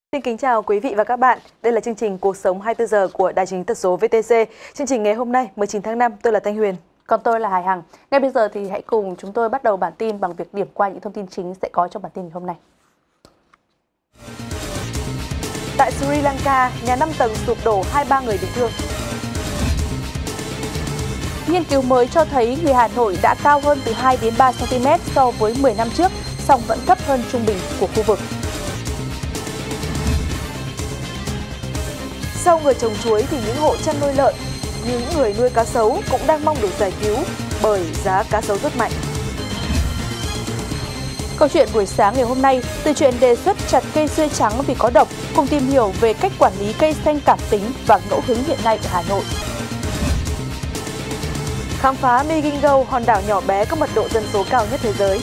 Xin kính chào quý vị và các bạn. Đây là chương trình Cuộc sống 24 giờ của Đài Truyền hình Tần số VTC. Chương trình ngày hôm nay 19 tháng 5, tôi là Thanh Huyền. Còn tôi là Hải Hằng. Ngay bây giờ thì hãy cùng chúng tôi bắt đầu bản tin bằng việc điểm qua những thông tin chính sẽ có trong bản tin ngày hôm nay. Tại Sri Lanka, nhà 5 tầng sụp đổ, 23 người bị thương. Nghiên cứu mới cho thấy người Hà Nội đã cao hơn từ 2 đến 3 cm so với 10 năm trước, song vẫn thấp hơn trung bình của khu vực. Sau người trồng chuối thì những hộ chăn nuôi lợn, những người nuôi cá sấu cũng đang mong được giải cứu bởi giá cá sấu rất mạnh. Câu chuyện buổi sáng ngày hôm nay, từ chuyện đề xuất chặt cây xuôi trắng vì có độc, cùng tìm hiểu về cách quản lý cây xanh cảm tính và ngẫu hứng hiện nay ở Hà Nội. Khám phá Migingo, hòn đảo nhỏ bé có mật độ dân số cao nhất thế giới.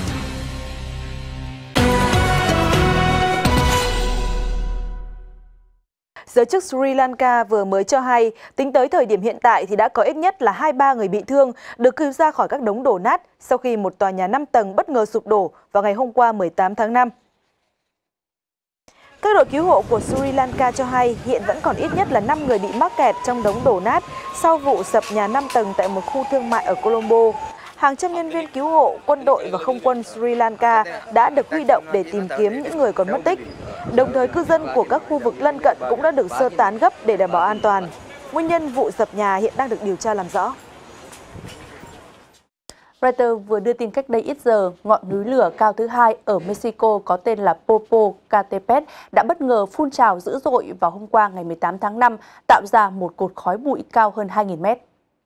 Giới chức Sri Lanka vừa mới cho hay, tính tới thời điểm hiện tại thì đã có ít nhất là 23 người bị thương được cứu ra khỏi các đống đổ nát sau khi một tòa nhà 5 tầng bất ngờ sụp đổ vào ngày hôm qua 18 tháng 5. Các đội cứu hộ của Sri Lanka cho hay hiện vẫn còn ít nhất là 5 người bị mắc kẹt trong đống đổ nát sau vụ sập nhà 5 tầng tại một khu thương mại ở Colombo. Hàng trăm nhân viên cứu hộ, quân đội và không quân Sri Lanka đã được huy động để tìm kiếm những người còn mất tích. Đồng thời, cư dân của các khu vực lân cận cũng đã được sơ tán gấp để đảm bảo an toàn. Nguyên nhân vụ sập nhà hiện đang được điều tra làm rõ. Reuters vừa đưa tin cách đây ít giờ, ngọn núi lửa cao thứ hai ở Mexico có tên là Popocatépetl đã bất ngờ phun trào dữ dội vào hôm qua ngày 18 tháng 5, tạo ra một cột khói bụi cao hơn 2.000 mét.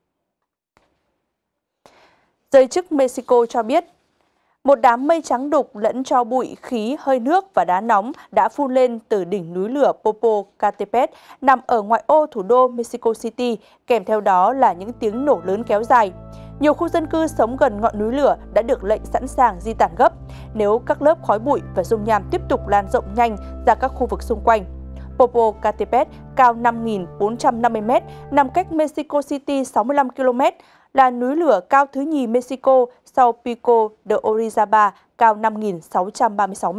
Giới chức Mexico cho biết, một đám mây trắng đục lẫn tro bụi, khí, hơi nước và đá nóng đã phun lên từ đỉnh núi lửa Popocatépetl nằm ở ngoại ô thủ đô Mexico City, kèm theo đó là những tiếng nổ lớn kéo dài. Nhiều khu dân cư sống gần ngọn núi lửa đã được lệnh sẵn sàng di tản gấp nếu các lớp khói bụi và dung nham tiếp tục lan rộng nhanh ra các khu vực xung quanh. Popocatépetl cao 5.450 m, nằm cách Mexico City 65 km, là núi lửa cao thứ nhì Mexico sau Pico de Orizaba cao 5.636 m.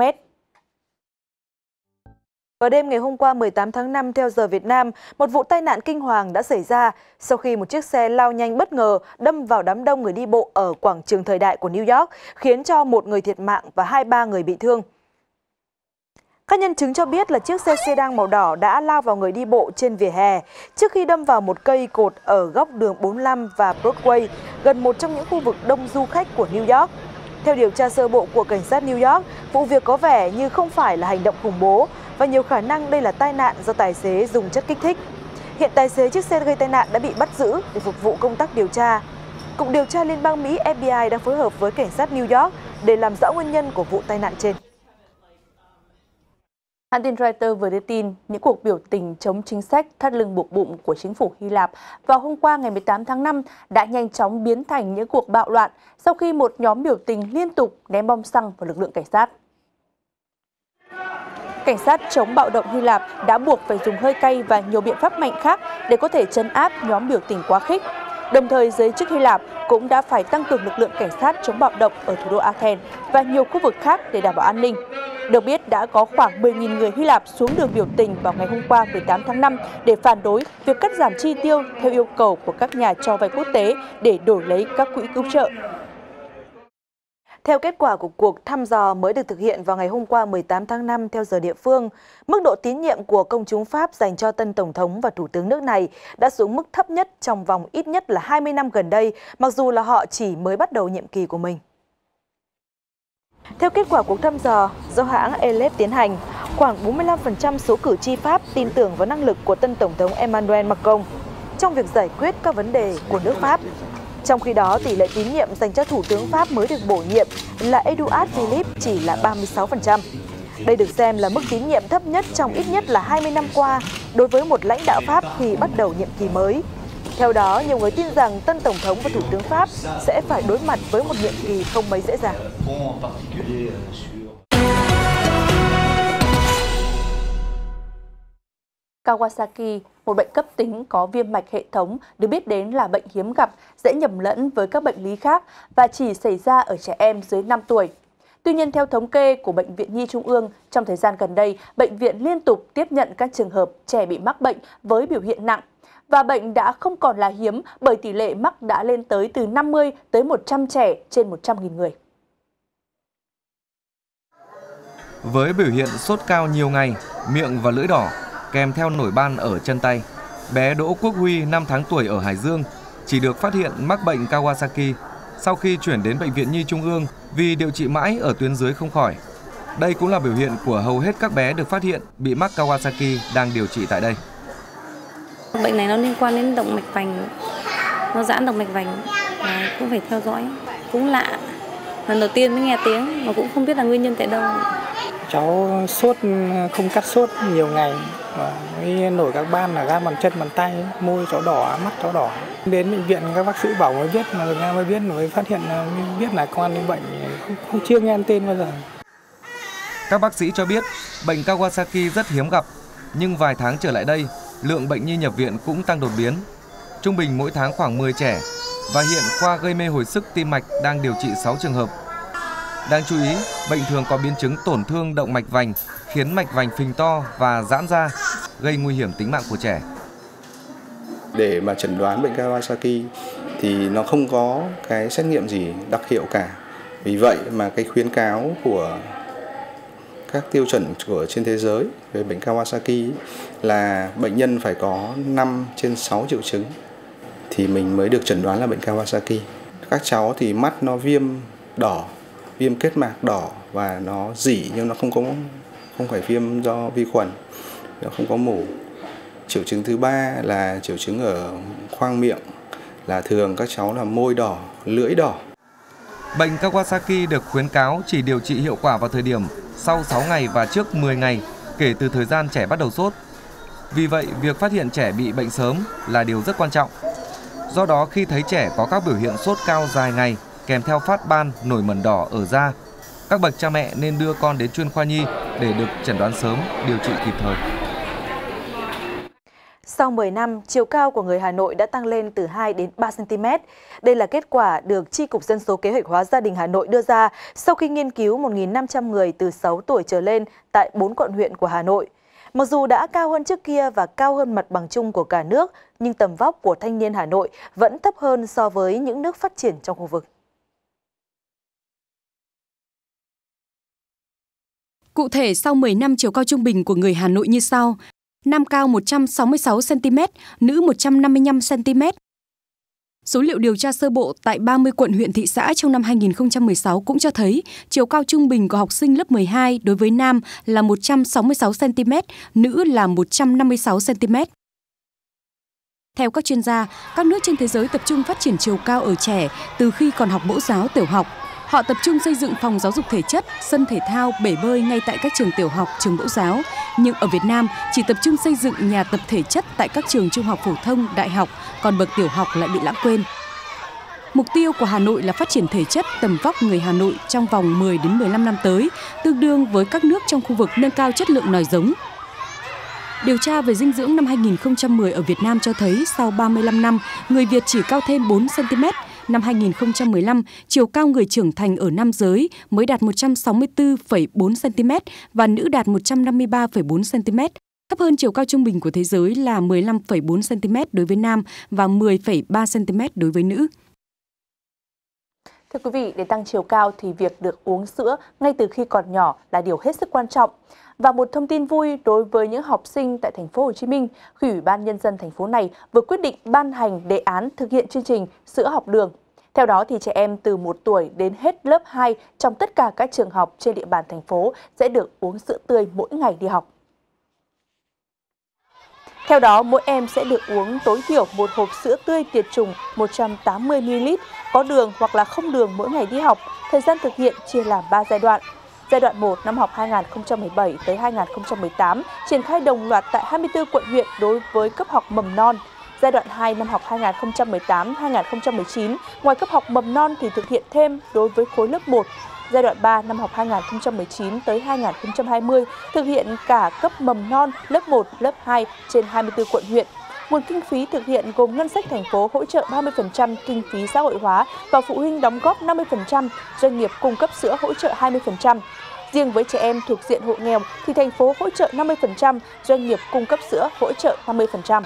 Vào đêm ngày hôm qua 18 tháng 5 theo giờ Việt Nam, một vụ tai nạn kinh hoàng đã xảy ra sau khi một chiếc xe lao nhanh bất ngờ đâm vào đám đông người đi bộ ở quảng trường thời đại của New York, khiến cho một người thiệt mạng và 23 người bị thương. Các nhân chứng cho biết là chiếc xe sedan màu đỏ đã lao vào người đi bộ trên vỉa hè trước khi đâm vào một cây cột ở góc đường 45 và Broadway, gần một trong những khu vực đông du khách của New York. Theo điều tra sơ bộ của cảnh sát New York, vụ việc có vẻ như không phải là hành động khủng bố và nhiều khả năng đây là tai nạn do tài xế dùng chất kích thích. Hiện tài xế chiếc xe gây tai nạn đã bị bắt giữ để phục vụ công tác điều tra. Cục điều tra Liên bang Mỹ FBI đang phối hợp với cảnh sát New York để làm rõ nguyên nhân của vụ tai nạn trên. Hãng tin Reuters vừa đưa tin những cuộc biểu tình chống chính sách thắt lưng buộc bụng của chính phủ Hy Lạp vào hôm qua ngày 18 tháng 5 đã nhanh chóng biến thành những cuộc bạo loạn sau khi một nhóm biểu tình liên tục ném bom xăng vào lực lượng cảnh sát. Cảnh sát chống bạo động Hy Lạp đã buộc phải dùng hơi cay và nhiều biện pháp mạnh khác để có thể trấn áp nhóm biểu tình quá khích. Đồng thời, giới chức Hy Lạp cũng đã phải tăng cường lực lượng cảnh sát chống bạo động ở thủ đô Athens và nhiều khu vực khác để đảm bảo an ninh. Được biết đã có khoảng 10.000 người Hy Lạp xuống đường biểu tình vào ngày hôm qua 18 tháng 5 để phản đối việc cắt giảm chi tiêu theo yêu cầu của các nhà cho vay quốc tế để đổi lấy các quỹ cứu trợ. Theo kết quả của cuộc thăm dò mới được thực hiện vào ngày hôm qua 18 tháng 5 theo giờ địa phương, mức độ tín nhiệm của công chúng Pháp dành cho tân Tổng thống và Thủ tướng nước này đã xuống mức thấp nhất trong vòng ít nhất là 20 năm gần đây, mặc dù là họ chỉ mới bắt đầu nhiệm kỳ của mình. Theo kết quả cuộc thăm dò do hãng Elet tiến hành, khoảng 45% số cử tri Pháp tin tưởng vào năng lực của tân Tổng thống Emmanuel Macron trong việc giải quyết các vấn đề của nước Pháp. Trong khi đó, tỷ lệ tín nhiệm dành cho Thủ tướng Pháp mới được bổ nhiệm là Edouard Philippe chỉ là 36%. Đây được xem là mức tín nhiệm thấp nhất trong ít nhất là 20 năm qua đối với một lãnh đạo Pháp khi bắt đầu nhiệm kỳ mới. Theo đó, nhiều người tin rằng tân Tổng thống và Thủ tướng Pháp sẽ phải đối mặt với một nhiệm kỳ không mấy dễ dàng. Kawasaki, một bệnh cấp tính có viêm mạch hệ thống, được biết đến là bệnh hiếm gặp, dễ nhầm lẫn với các bệnh lý khác và chỉ xảy ra ở trẻ em dưới 5 tuổi. Tuy nhiên, theo thống kê của Bệnh viện Nhi Trung ương, trong thời gian gần đây, bệnh viện liên tục tiếp nhận các trường hợp trẻ bị mắc bệnh với biểu hiện nặng. Và bệnh đã không còn là hiếm bởi tỷ lệ mắc đã lên tới từ 50 tới 100 trẻ trên 100.000 người. Với biểu hiện sốt cao nhiều ngày, miệng và lưỡi đỏ, kèm theo nổi ban ở chân tay, bé Đỗ Quốc Huy 5 tháng tuổi ở Hải Dương chỉ được phát hiện mắc bệnh Kawasaki sau khi chuyển đến Bệnh viện Nhi Trung ương vì điều trị mãi ở tuyến dưới không khỏi. Đây cũng là biểu hiện của hầu hết các bé được phát hiện bị mắc Kawasaki đang điều trị tại đây. Bệnh này nó liên quan đến động mạch vành, nó giãn động mạch vành, cũng phải theo dõi. Cũng lạ, lần đầu tiên mới nghe tiếng mà cũng không biết là nguyên nhân tại đâu. Cháu sốt không cắt sốt nhiều ngày, và nổi các ban ở gan bàn chân bàn tay, môi cháu đỏ, mắt cháu đỏ. Đến bệnh viện các bác sĩ bảo mới biết, mà người mới biết mới phát hiện là biết là con bị bệnh, không chưa nghe tên bao giờ. Các bác sĩ cho biết bệnh Kawasaki rất hiếm gặp, nhưng vài tháng trở lại đây, lượng bệnh nhi nhập viện cũng tăng đột biến. Trung bình mỗi tháng khoảng 10 trẻ, và hiện khoa gây mê hồi sức tim mạch đang điều trị 6 trường hợp. Đáng chú ý, bệnh thường có biến chứng tổn thương động mạch vành, khiến mạch vành phình to và giãn ra, gây nguy hiểm tính mạng của trẻ. Để mà chẩn đoán bệnh Kawasaki thì nó không có cái xét nghiệm gì đặc hiệu cả. Vì vậy mà cái khuyến cáo của các tiêu chuẩn của trên thế giới về bệnh Kawasaki là bệnh nhân phải có 5 trên 6 triệu chứng thì mình mới được chẩn đoán là bệnh Kawasaki. Các cháu thì mắt nó viêm đỏ, viêm kết mạc đỏ và nó rỉ nhưng nó không phải viêm do vi khuẩn, nó không có mủ. Triệu chứng thứ ba là triệu chứng ở khoang miệng, là thường các cháu là môi đỏ, lưỡi đỏ. Bệnh Kawasaki được khuyến cáo chỉ điều trị hiệu quả vào thời điểm sau 6 ngày và trước 10 ngày kể từ thời gian trẻ bắt đầu sốt. Vì vậy, việc phát hiện trẻ bị bệnh sớm là điều rất quan trọng. Do đó, khi thấy trẻ có các biểu hiện sốt cao dài ngày kèm theo phát ban, nổi mẩn đỏ ở da, các bậc cha mẹ nên đưa con đến chuyên khoa nhi để được chẩn đoán sớm, điều trị kịp thời. Sau 10 năm, chiều cao của người Hà Nội đã tăng lên từ 2 đến 3 cm. Đây là kết quả được Chi cục Dân số Kế hoạch hóa Gia đình Hà Nội đưa ra sau khi nghiên cứu 1.500 người từ 6 tuổi trở lên tại 4 quận huyện của Hà Nội. Mặc dù đã cao hơn trước kia và cao hơn mặt bằng chung của cả nước, nhưng tầm vóc của thanh niên Hà Nội vẫn thấp hơn so với những nước phát triển trong khu vực. Cụ thể, sau 10 năm, chiều cao trung bình của người Hà Nội như sau: nam cao 166 cm, nữ 155 cm. Số liệu điều tra sơ bộ tại 30 quận huyện thị xã trong năm 2016 cũng cho thấy chiều cao trung bình của học sinh lớp 12 đối với nam là 166 cm, nữ là 156 cm. Theo các chuyên gia, các nước trên thế giới tập trung phát triển chiều cao ở trẻ từ khi còn học mẫu giáo tiểu học. Họ tập trung xây dựng phòng giáo dục thể chất, sân thể thao, bể bơi ngay tại các trường tiểu học, trường mẫu giáo. Nhưng ở Việt Nam chỉ tập trung xây dựng nhà tập thể chất tại các trường trung học phổ thông, đại học, còn bậc tiểu học lại bị lãng quên. Mục tiêu của Hà Nội là phát triển thể chất tầm vóc người Hà Nội trong vòng 10 đến 15 năm tới, tương đương với các nước trong khu vực nâng cao chất lượng nòi giống. Điều tra về dinh dưỡng năm 2010 ở Việt Nam cho thấy sau 35 năm, người Việt chỉ cao thêm 4 cm. Năm 2015, chiều cao người trưởng thành ở nam giới mới đạt 164,4 cm và nữ đạt 153,4 cm, thấp hơn chiều cao trung bình của thế giới là 15,4 cm đối với nam và 10,3 cm đối với nữ. Thưa quý vị, để tăng chiều cao thì việc được uống sữa ngay từ khi còn nhỏ là điều hết sức quan trọng. Và một thông tin vui đối với những học sinh tại thành phố Hồ Chí Minh, khi Ủy ban Nhân dân thành phố này vừa quyết định ban hành đề án thực hiện chương trình sữa học đường. Theo đó thì trẻ em từ 1 tuổi đến hết lớp 2 trong tất cả các trường học trên địa bàn thành phố sẽ được uống sữa tươi mỗi ngày đi học. Theo đó, mỗi em sẽ được uống tối thiểu một hộp sữa tươi tiệt trùng 180ml có đường hoặc là không đường mỗi ngày đi học. Thời gian thực hiện chia làm 3 giai đoạn. Giai đoạn 1 năm học 2017 tới 2018 triển khai đồng loạt tại 24 quận huyện đối với cấp học mầm non. Giai đoạn 2 năm học 2018-2019, ngoài cấp học mầm non thì thực hiện thêm đối với khối lớp 1. Giai đoạn 3 năm học 2019 tới 2020 thực hiện cả cấp mầm non, lớp 1, lớp 2 trên 24 quận huyện. Nguồn kinh phí thực hiện gồm ngân sách thành phố hỗ trợ 30% kinh phí xã hội hóa và phụ huynh đóng góp 50%, doanh nghiệp cung cấp sữa hỗ trợ 20%. Riêng với trẻ em thuộc diện hộ nghèo thì thành phố hỗ trợ 50%, doanh nghiệp cung cấp sữa hỗ trợ 50%.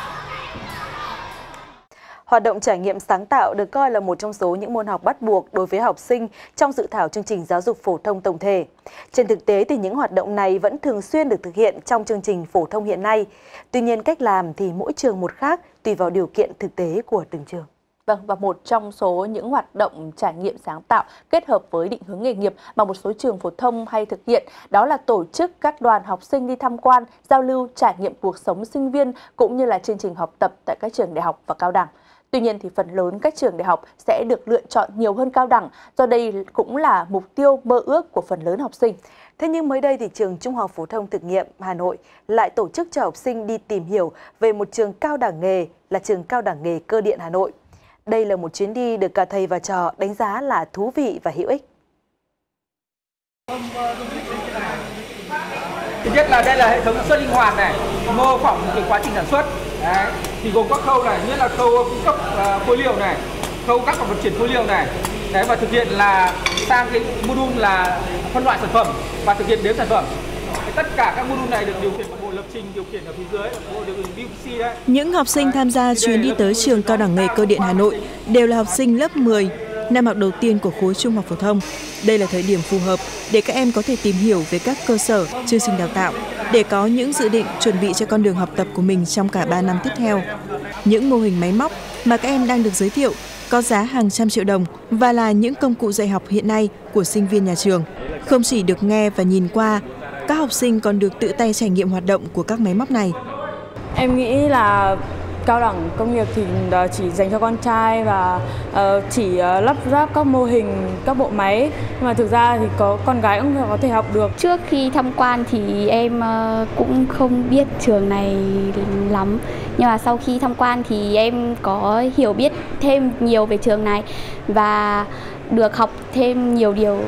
Hoạt động trải nghiệm sáng tạo được coi là một trong số những môn học bắt buộc đối với học sinh trong dự thảo chương trình giáo dục phổ thông tổng thể. Trên thực tế thì những hoạt động này vẫn thường xuyên được thực hiện trong chương trình phổ thông hiện nay. Tuy nhiên cách làm thì mỗi trường một khác tùy vào điều kiện thực tế của từng trường. Vâng, và một trong số những hoạt động trải nghiệm sáng tạo kết hợp với định hướng nghề nghiệp mà một số trường phổ thông hay thực hiện đó là tổ chức các đoàn học sinh đi tham quan, giao lưu, trải nghiệm cuộc sống sinh viên cũng như là chương trình học tập tại các trường đại học và cao đẳng. Tuy nhiên thì phần lớn các trường đại học sẽ được lựa chọn nhiều hơn cao đẳng, do đây cũng là mục tiêu mơ ước của phần lớn học sinh. Thế nhưng mới đây thì trường Trung học phổ thông thực nghiệm Hà Nội lại tổ chức cho học sinh đi tìm hiểu về một trường cao đẳng nghề là trường Cao đẳng nghề Cơ điện Hà Nội. Đây là một chuyến đi được cả thầy và trò đánh giá là thú vị và hữu ích. Thứ nhất là đây là hệ thống sản xuất linh hoạt này, mô phỏng cái quá trình sản xuất. Đấy, thì gồm các khâu này, như là khâu cung cấp phối liệu này, khâu cắt và vận chuyển phối liệu này. Đấy, và thực hiện là sang cái module là phân loại sản phẩm và thực hiện đếm sản phẩm. Tất cả các module này được điều khiển bằng bộ lập trình điều khiển ở phía dưới, bộ điều khiển VPC đấy. Những học sinh tham gia chuyến đi tới trường Cao đẳng nghề Cơ điện Hà Nội đều là học sinh lớp 10, năm học đầu tiên của khối trung học phổ thông. Đây là thời điểm phù hợp để các em có thể tìm hiểu về các cơ sở, chương trình đào tạo, để có những dự định chuẩn bị cho con đường học tập của mình trong cả 3 năm tiếp theo. Những mô hình máy móc mà các em đang được giới thiệu có giá hàng trăm triệu đồng và là những công cụ dạy học hiện nay của sinh viên nhà trường. Không chỉ được nghe và nhìn qua, các học sinh còn được tự tay trải nghiệm hoạt động của các máy móc này. Em nghĩ là cao đẳng công nghiệp thì chỉ dành cho con trai và chỉ lắp ráp các mô hình, các bộ máy. Nhưng mà thực ra thì có con gái cũng có thể học được. Trước khi tham quan thì em cũng không biết trường này lắm. Nhưng mà sau khi tham quan thì em có hiểu biết thêm nhiều về trường này và được học thêm nhiều điều.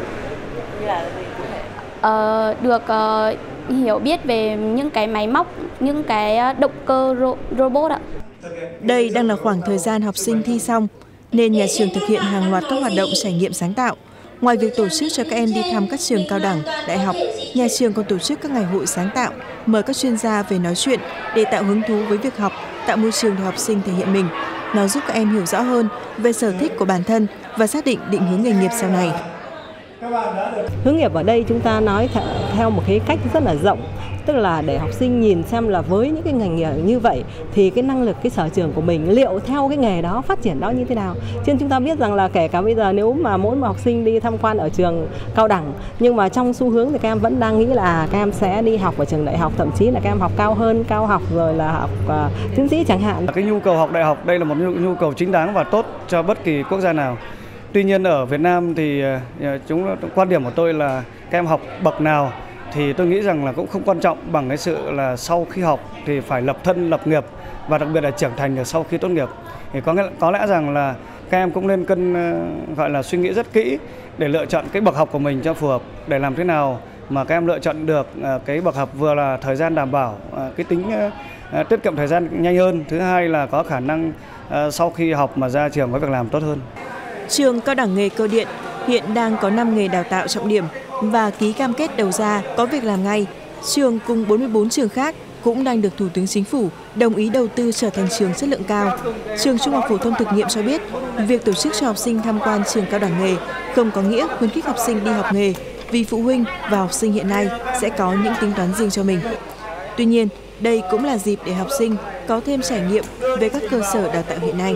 Được hiểu biết về những cái máy móc, những cái động cơ robot ạ. Đây đang là khoảng thời gian học sinh thi xong, nên nhà trường thực hiện hàng loạt các hoạt động trải nghiệm sáng tạo. Ngoài việc tổ chức cho các em đi thăm các trường cao đẳng, đại học, nhà trường còn tổ chức các ngày hội sáng tạo, mời các chuyên gia về nói chuyện để tạo hứng thú với việc học, tạo môi trường để học sinh thể hiện mình. Nó giúp các em hiểu rõ hơn về sở thích của bản thân và xác định định hướng nghề nghiệp sau này. Hướng nghiệp ở đây chúng ta nói theo một cái cách rất là rộng, tức là để học sinh nhìn xem là với những cái ngành nghề như vậy thì cái năng lực, cái sở trường của mình liệu theo cái nghề đó phát triển đó như thế nào. Cho nên chúng ta biết rằng là kể cả bây giờ nếu mà mỗi một học sinh đi tham quan ở trường cao đẳng, nhưng mà trong xu hướng thì các em vẫn đang nghĩ là các em sẽ đi học ở trường đại học, thậm chí là các em học cao hơn, cao học rồi là học tiến sĩ chẳng hạn. Cái nhu cầu học đại học đây là một nhu cầu chính đáng và tốt cho bất kỳ quốc gia nào. Tuy nhiên ở Việt Nam thì quan điểm của tôi là các em học bậc nào thì tôi nghĩ rằng là cũng không quan trọng bằng cái sự là sau khi học thì phải lập thân lập nghiệp và đặc biệt là trưởng thành được sau khi tốt nghiệp. Thì có lẽ rằng là các em cũng nên gọi là suy nghĩ rất kỹ để lựa chọn cái bậc học của mình cho phù hợp, để làm thế nào mà các em lựa chọn được cái bậc học vừa là thời gian đảm bảo, cái tính tiết kiệm thời gian nhanh hơn, thứ hai là có khả năng sau khi học mà ra trường có việc làm tốt hơn. Trường Cao đẳng nghề Cơ điện hiện đang có 5 nghề đào tạo trọng điểm và ký cam kết đầu ra có việc làm ngay. Trường cùng 44 trường khác cũng đang được Thủ tướng Chính phủ đồng ý đầu tư trở thành trường chất lượng cao. Trường Trung học phổ thông thực nghiệm cho biết, việc tổ chức cho học sinh tham quan trường cao đẳng nghề không có nghĩa khuyến khích học sinh đi học nghề, vì phụ huynh và học sinh hiện nay sẽ có những tính toán riêng cho mình. Tuy nhiên, đây cũng là dịp để học sinh có thêm trải nghiệm về các cơ sở đào tạo hiện nay.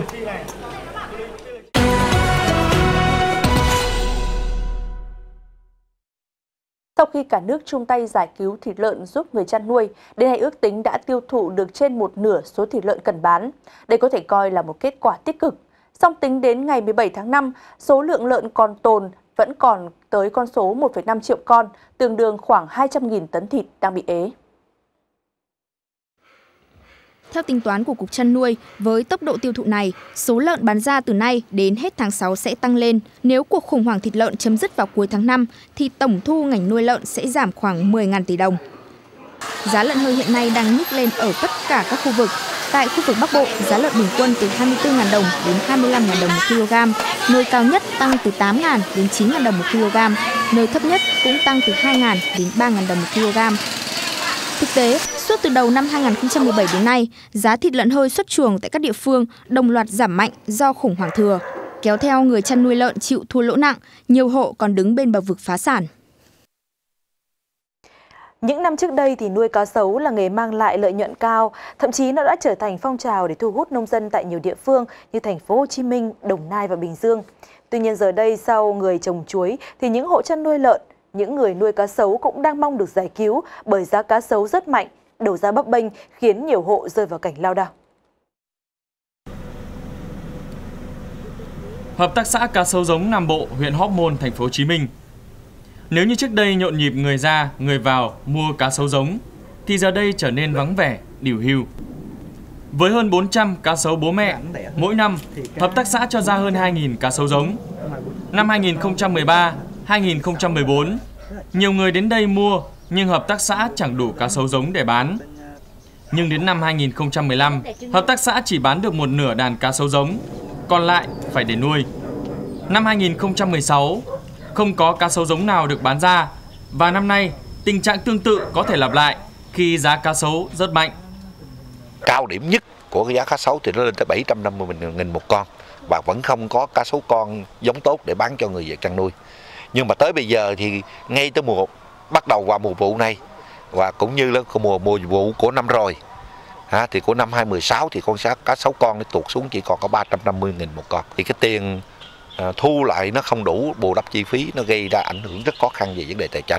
Sau khi cả nước chung tay giải cứu thịt lợn giúp người chăn nuôi, đến nay ước tính đã tiêu thụ được trên một nửa số thịt lợn cần bán. Đây có thể coi là một kết quả tích cực. Song tính đến ngày 17 tháng 5, số lượng lợn còn tồn vẫn còn tới con số 1,5 triệu con, tương đương khoảng 200.000 tấn thịt đang bị ế. Theo tính toán của Cục Chăn nuôi, với tốc độ tiêu thụ này, số lợn bán ra từ nay đến hết tháng 6 sẽ tăng lên. Nếu cuộc khủng hoảng thịt lợn chấm dứt vào cuối tháng 5, thì tổng thu ngành nuôi lợn sẽ giảm khoảng 10.000 tỷ đồng. Giá lợn hơi hiện nay đang nhích lên ở tất cả các khu vực. Tại khu vực Bắc Bộ, giá lợn bình quân từ 24.000 đồng đến 25.000 đồng một kg, nơi cao nhất tăng từ 8.000 đến 9.000 đồng một kg, nơi thấp nhất cũng tăng từ 2.000 đến 3.000 đồng một kg. Thực tế, suốt từ đầu năm 2017 đến nay, giá thịt lợn hơi xuất chuồng tại các địa phương đồng loạt giảm mạnh do khủng hoảng thừa, kéo theo người chăn nuôi lợn chịu thua lỗ nặng, nhiều hộ còn đứng bên bờ vực phá sản. Những năm trước đây thì nuôi cá sấu là nghề mang lại lợi nhuận cao, thậm chí nó đã trở thành phong trào để thu hút nông dân tại nhiều địa phương như thành phố Hồ Chí Minh, Đồng Nai và Bình Dương. Tuy nhiên giờ đây sau người trồng chuối thì những hộ chăn nuôi lợn, những người nuôi cá sấu cũng đang mong được giải cứu bởi giá cá sấu rất mạnh, đầu ra bấp bênh khiến nhiều hộ rơi vào cảnh lao đao. Hợp tác xã cá sấu giống Nam Bộ, huyện Hóc Môn, thành phố Hồ Chí Minh. Nếu như trước đây nhộn nhịp người ra, người vào mua cá sấu giống, thì giờ đây trở nên vắng vẻ, đỉu hưu. Với hơn 400 cá sấu bố mẹ, mỗi năm, hợp tác xã cho ra hơn 2.000 cá sấu giống. Năm 2013, 2014, nhiều người đến đây mua, nhưng hợp tác xã chẳng đủ cá sấu giống để bán. Nhưng đến năm 2015, hợp tác xã chỉ bán được một nửa đàn cá sấu giống, còn lại phải để nuôi. Năm 2016, không có cá sấu giống nào được bán ra, và năm nay tình trạng tương tự có thể lặp lại khi giá cá sấu rất mạnh. Cao điểm nhất của cái giá cá sấu thì nó lên tới 750.000 một con, và vẫn không có cá sấu con giống tốt để bán cho người Việt chăn nuôi. Nhưng mà tới bây giờ thì ngay tới bắt đầu vào mùa vụ này, và cũng như là mùa vụ của năm rồi, thì của năm 2016 thì con cá sấu con nó tụt xuống chỉ còn có 350.000 một con. Thì cái tiền thu lại nó không đủ bù đắp chi phí, nó gây ra ảnh hưởng rất khó khăn về vấn đề tài chính.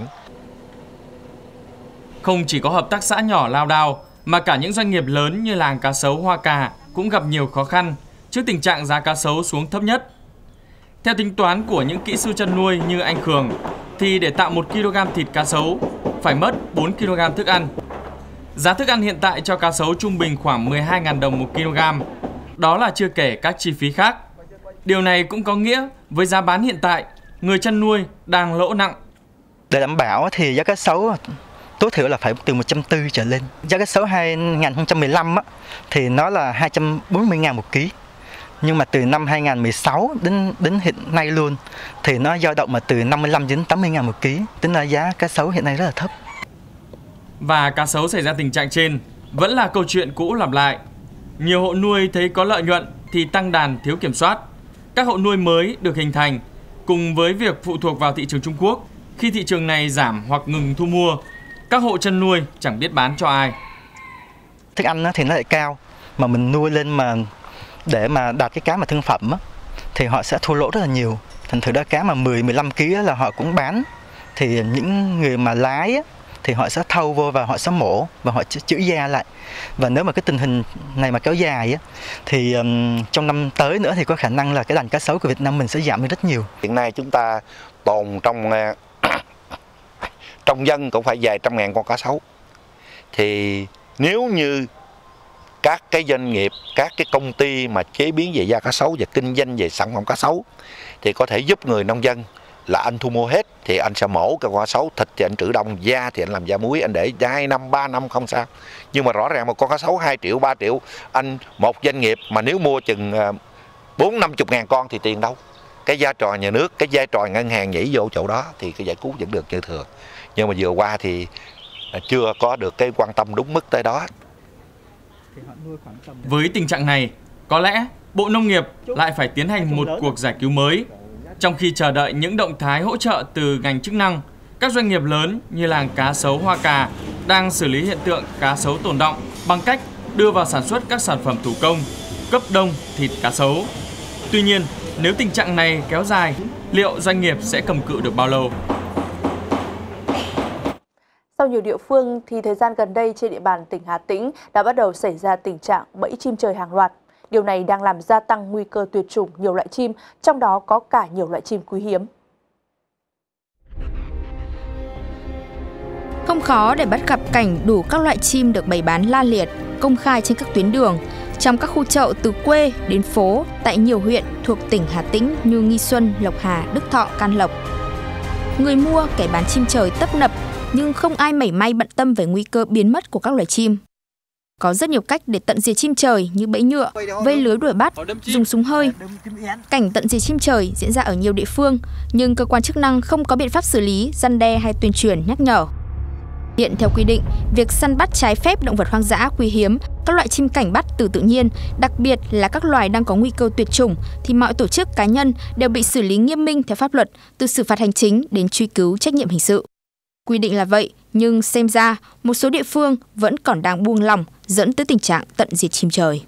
Không chỉ có hợp tác xã nhỏ lao đao, mà cả những doanh nghiệp lớn như làng cá sấu Hoa Cà cũng gặp nhiều khó khăn trước tình trạng giá cá sấu xuống thấp nhất. Theo tính toán của những kỹ sư chăn nuôi như anh Khường, thì để tạo 1 kg thịt cá sấu phải mất 4 kg thức ăn. Giá thức ăn hiện tại cho cá sấu trung bình khoảng 12.000 đồng một kg, đó là chưa kể các chi phí khác. Điều này cũng có nghĩa với giá bán hiện tại, người chăn nuôi đang lỗ nặng. Để đảm bảo thì giá cá sấu tối thiểu là phải từ 140 trở lên. Giá cá sấu 2015 thì nó là 240.000 một ký. Nhưng mà từ năm 2016 đến hiện nay luôn thì nó dao động mà từ 55 đến 80.000 một ký. Tính là giá cá sấu hiện nay rất là thấp. Và cá sấu xảy ra tình trạng trên vẫn là câu chuyện cũ lặp lại. Nhiều hộ nuôi thấy có lợi nhuận thì tăng đàn thiếu kiểm soát. Các hộ nuôi mới được hình thành cùng với việc phụ thuộc vào thị trường Trung Quốc. Khi thị trường này giảm hoặc ngừng thu mua, các hộ chăn nuôi chẳng biết bán cho ai. Thức ăn thì nó lại cao, mà mình nuôi lên mà để mà đạt cái cá mà thương phẩm thì họ sẽ thua lỗ rất là nhiều. Thành thử ra cá mà 10-15 kg là họ cũng bán. Thì những người mà lái thì họ sẽ thâu vô và họ sẽ mổ và họ trữ da lại. Và nếu mà cái tình hình này mà kéo dài thì trong năm tới nữa thì có khả năng là cái đàn cá sấu của Việt Nam mình sẽ giảm đi rất nhiều. Hiện nay chúng ta tồn trong dân cũng phải vài trăm ngàn con cá sấu. Thì nếu như các cái doanh nghiệp, các cái công ty mà chế biến về da cá sấu và kinh doanh về sản phẩm cá sấu thì có thể giúp người nông dân là anh thu mua hết thì anh sẽ mổ cái con cá sấu, thịt thì anh trữ đông, da thì anh làm da muối, anh để 2 năm, 3 năm không sao. Nhưng mà rõ ràng một con cá sấu 2 triệu, 3 triệu, anh một doanh nghiệp mà nếu mua chừng 40-50 ngàn con thì tiền đâu. Cái vai trò nhà nước, cái vai trò ngân hàng nhảy vô chỗ đó thì cái giải cứu vẫn được như thường. Nhưng mà vừa qua thì chưa có được cái quan tâm đúng mức tới đó. Với tình trạng này, có lẽ Bộ Nông nghiệp lại phải tiến hành một cuộc giải cứu mới. Trong khi chờ đợi những động thái hỗ trợ từ ngành chức năng, các doanh nghiệp lớn như làng cá sấu Hoa Cà đang xử lý hiện tượng cá sấu tồn đọng bằng cách đưa vào sản xuất các sản phẩm thủ công, cấp đông thịt cá sấu. Tuy nhiên, nếu tình trạng này kéo dài, liệu doanh nghiệp sẽ cầm cự được bao lâu? Sau nhiều địa phương thì thời gian gần đây trên địa bàn tỉnh Hà Tĩnh đã bắt đầu xảy ra tình trạng bẫy chim trời hàng loạt. Điều này đang làm gia tăng nguy cơ tuyệt chủng nhiều loại chim, trong đó có cả nhiều loại chim quý hiếm. Không khó để bắt gặp cảnh đủ các loại chim được bày bán la liệt, công khai trên các tuyến đường, trong các khu chợ từ quê đến phố tại nhiều huyện thuộc tỉnh Hà Tĩnh như Nghi Xuân, Lộc Hà, Đức Thọ, Can Lộc. Người mua, kẻ bán chim trời tấp nập nhưng không ai mảy may bận tâm về nguy cơ biến mất của các loài chim. Có rất nhiều cách để tận diệt chim trời như bẫy nhựa, vây lưới đuổi bắt, dùng súng hơi. Cảnh tận diệt chim trời diễn ra ở nhiều địa phương, nhưng cơ quan chức năng không có biện pháp xử lý, răn đe hay tuyên truyền nhắc nhở. Hiện theo quy định, việc săn bắt trái phép động vật hoang dã quý hiếm, các loại chim cảnh bắt từ tự nhiên, đặc biệt là các loài đang có nguy cơ tuyệt chủng, thì mọi tổ chức cá nhân đều bị xử lý nghiêm minh theo pháp luật, từ xử phạt hành chính đến truy cứu trách nhiệm hình sự. Quy định là vậy, nhưng xem ra một số địa phương vẫn còn đang buông lỏng, dẫn tới tình trạng tận diệt chim trời.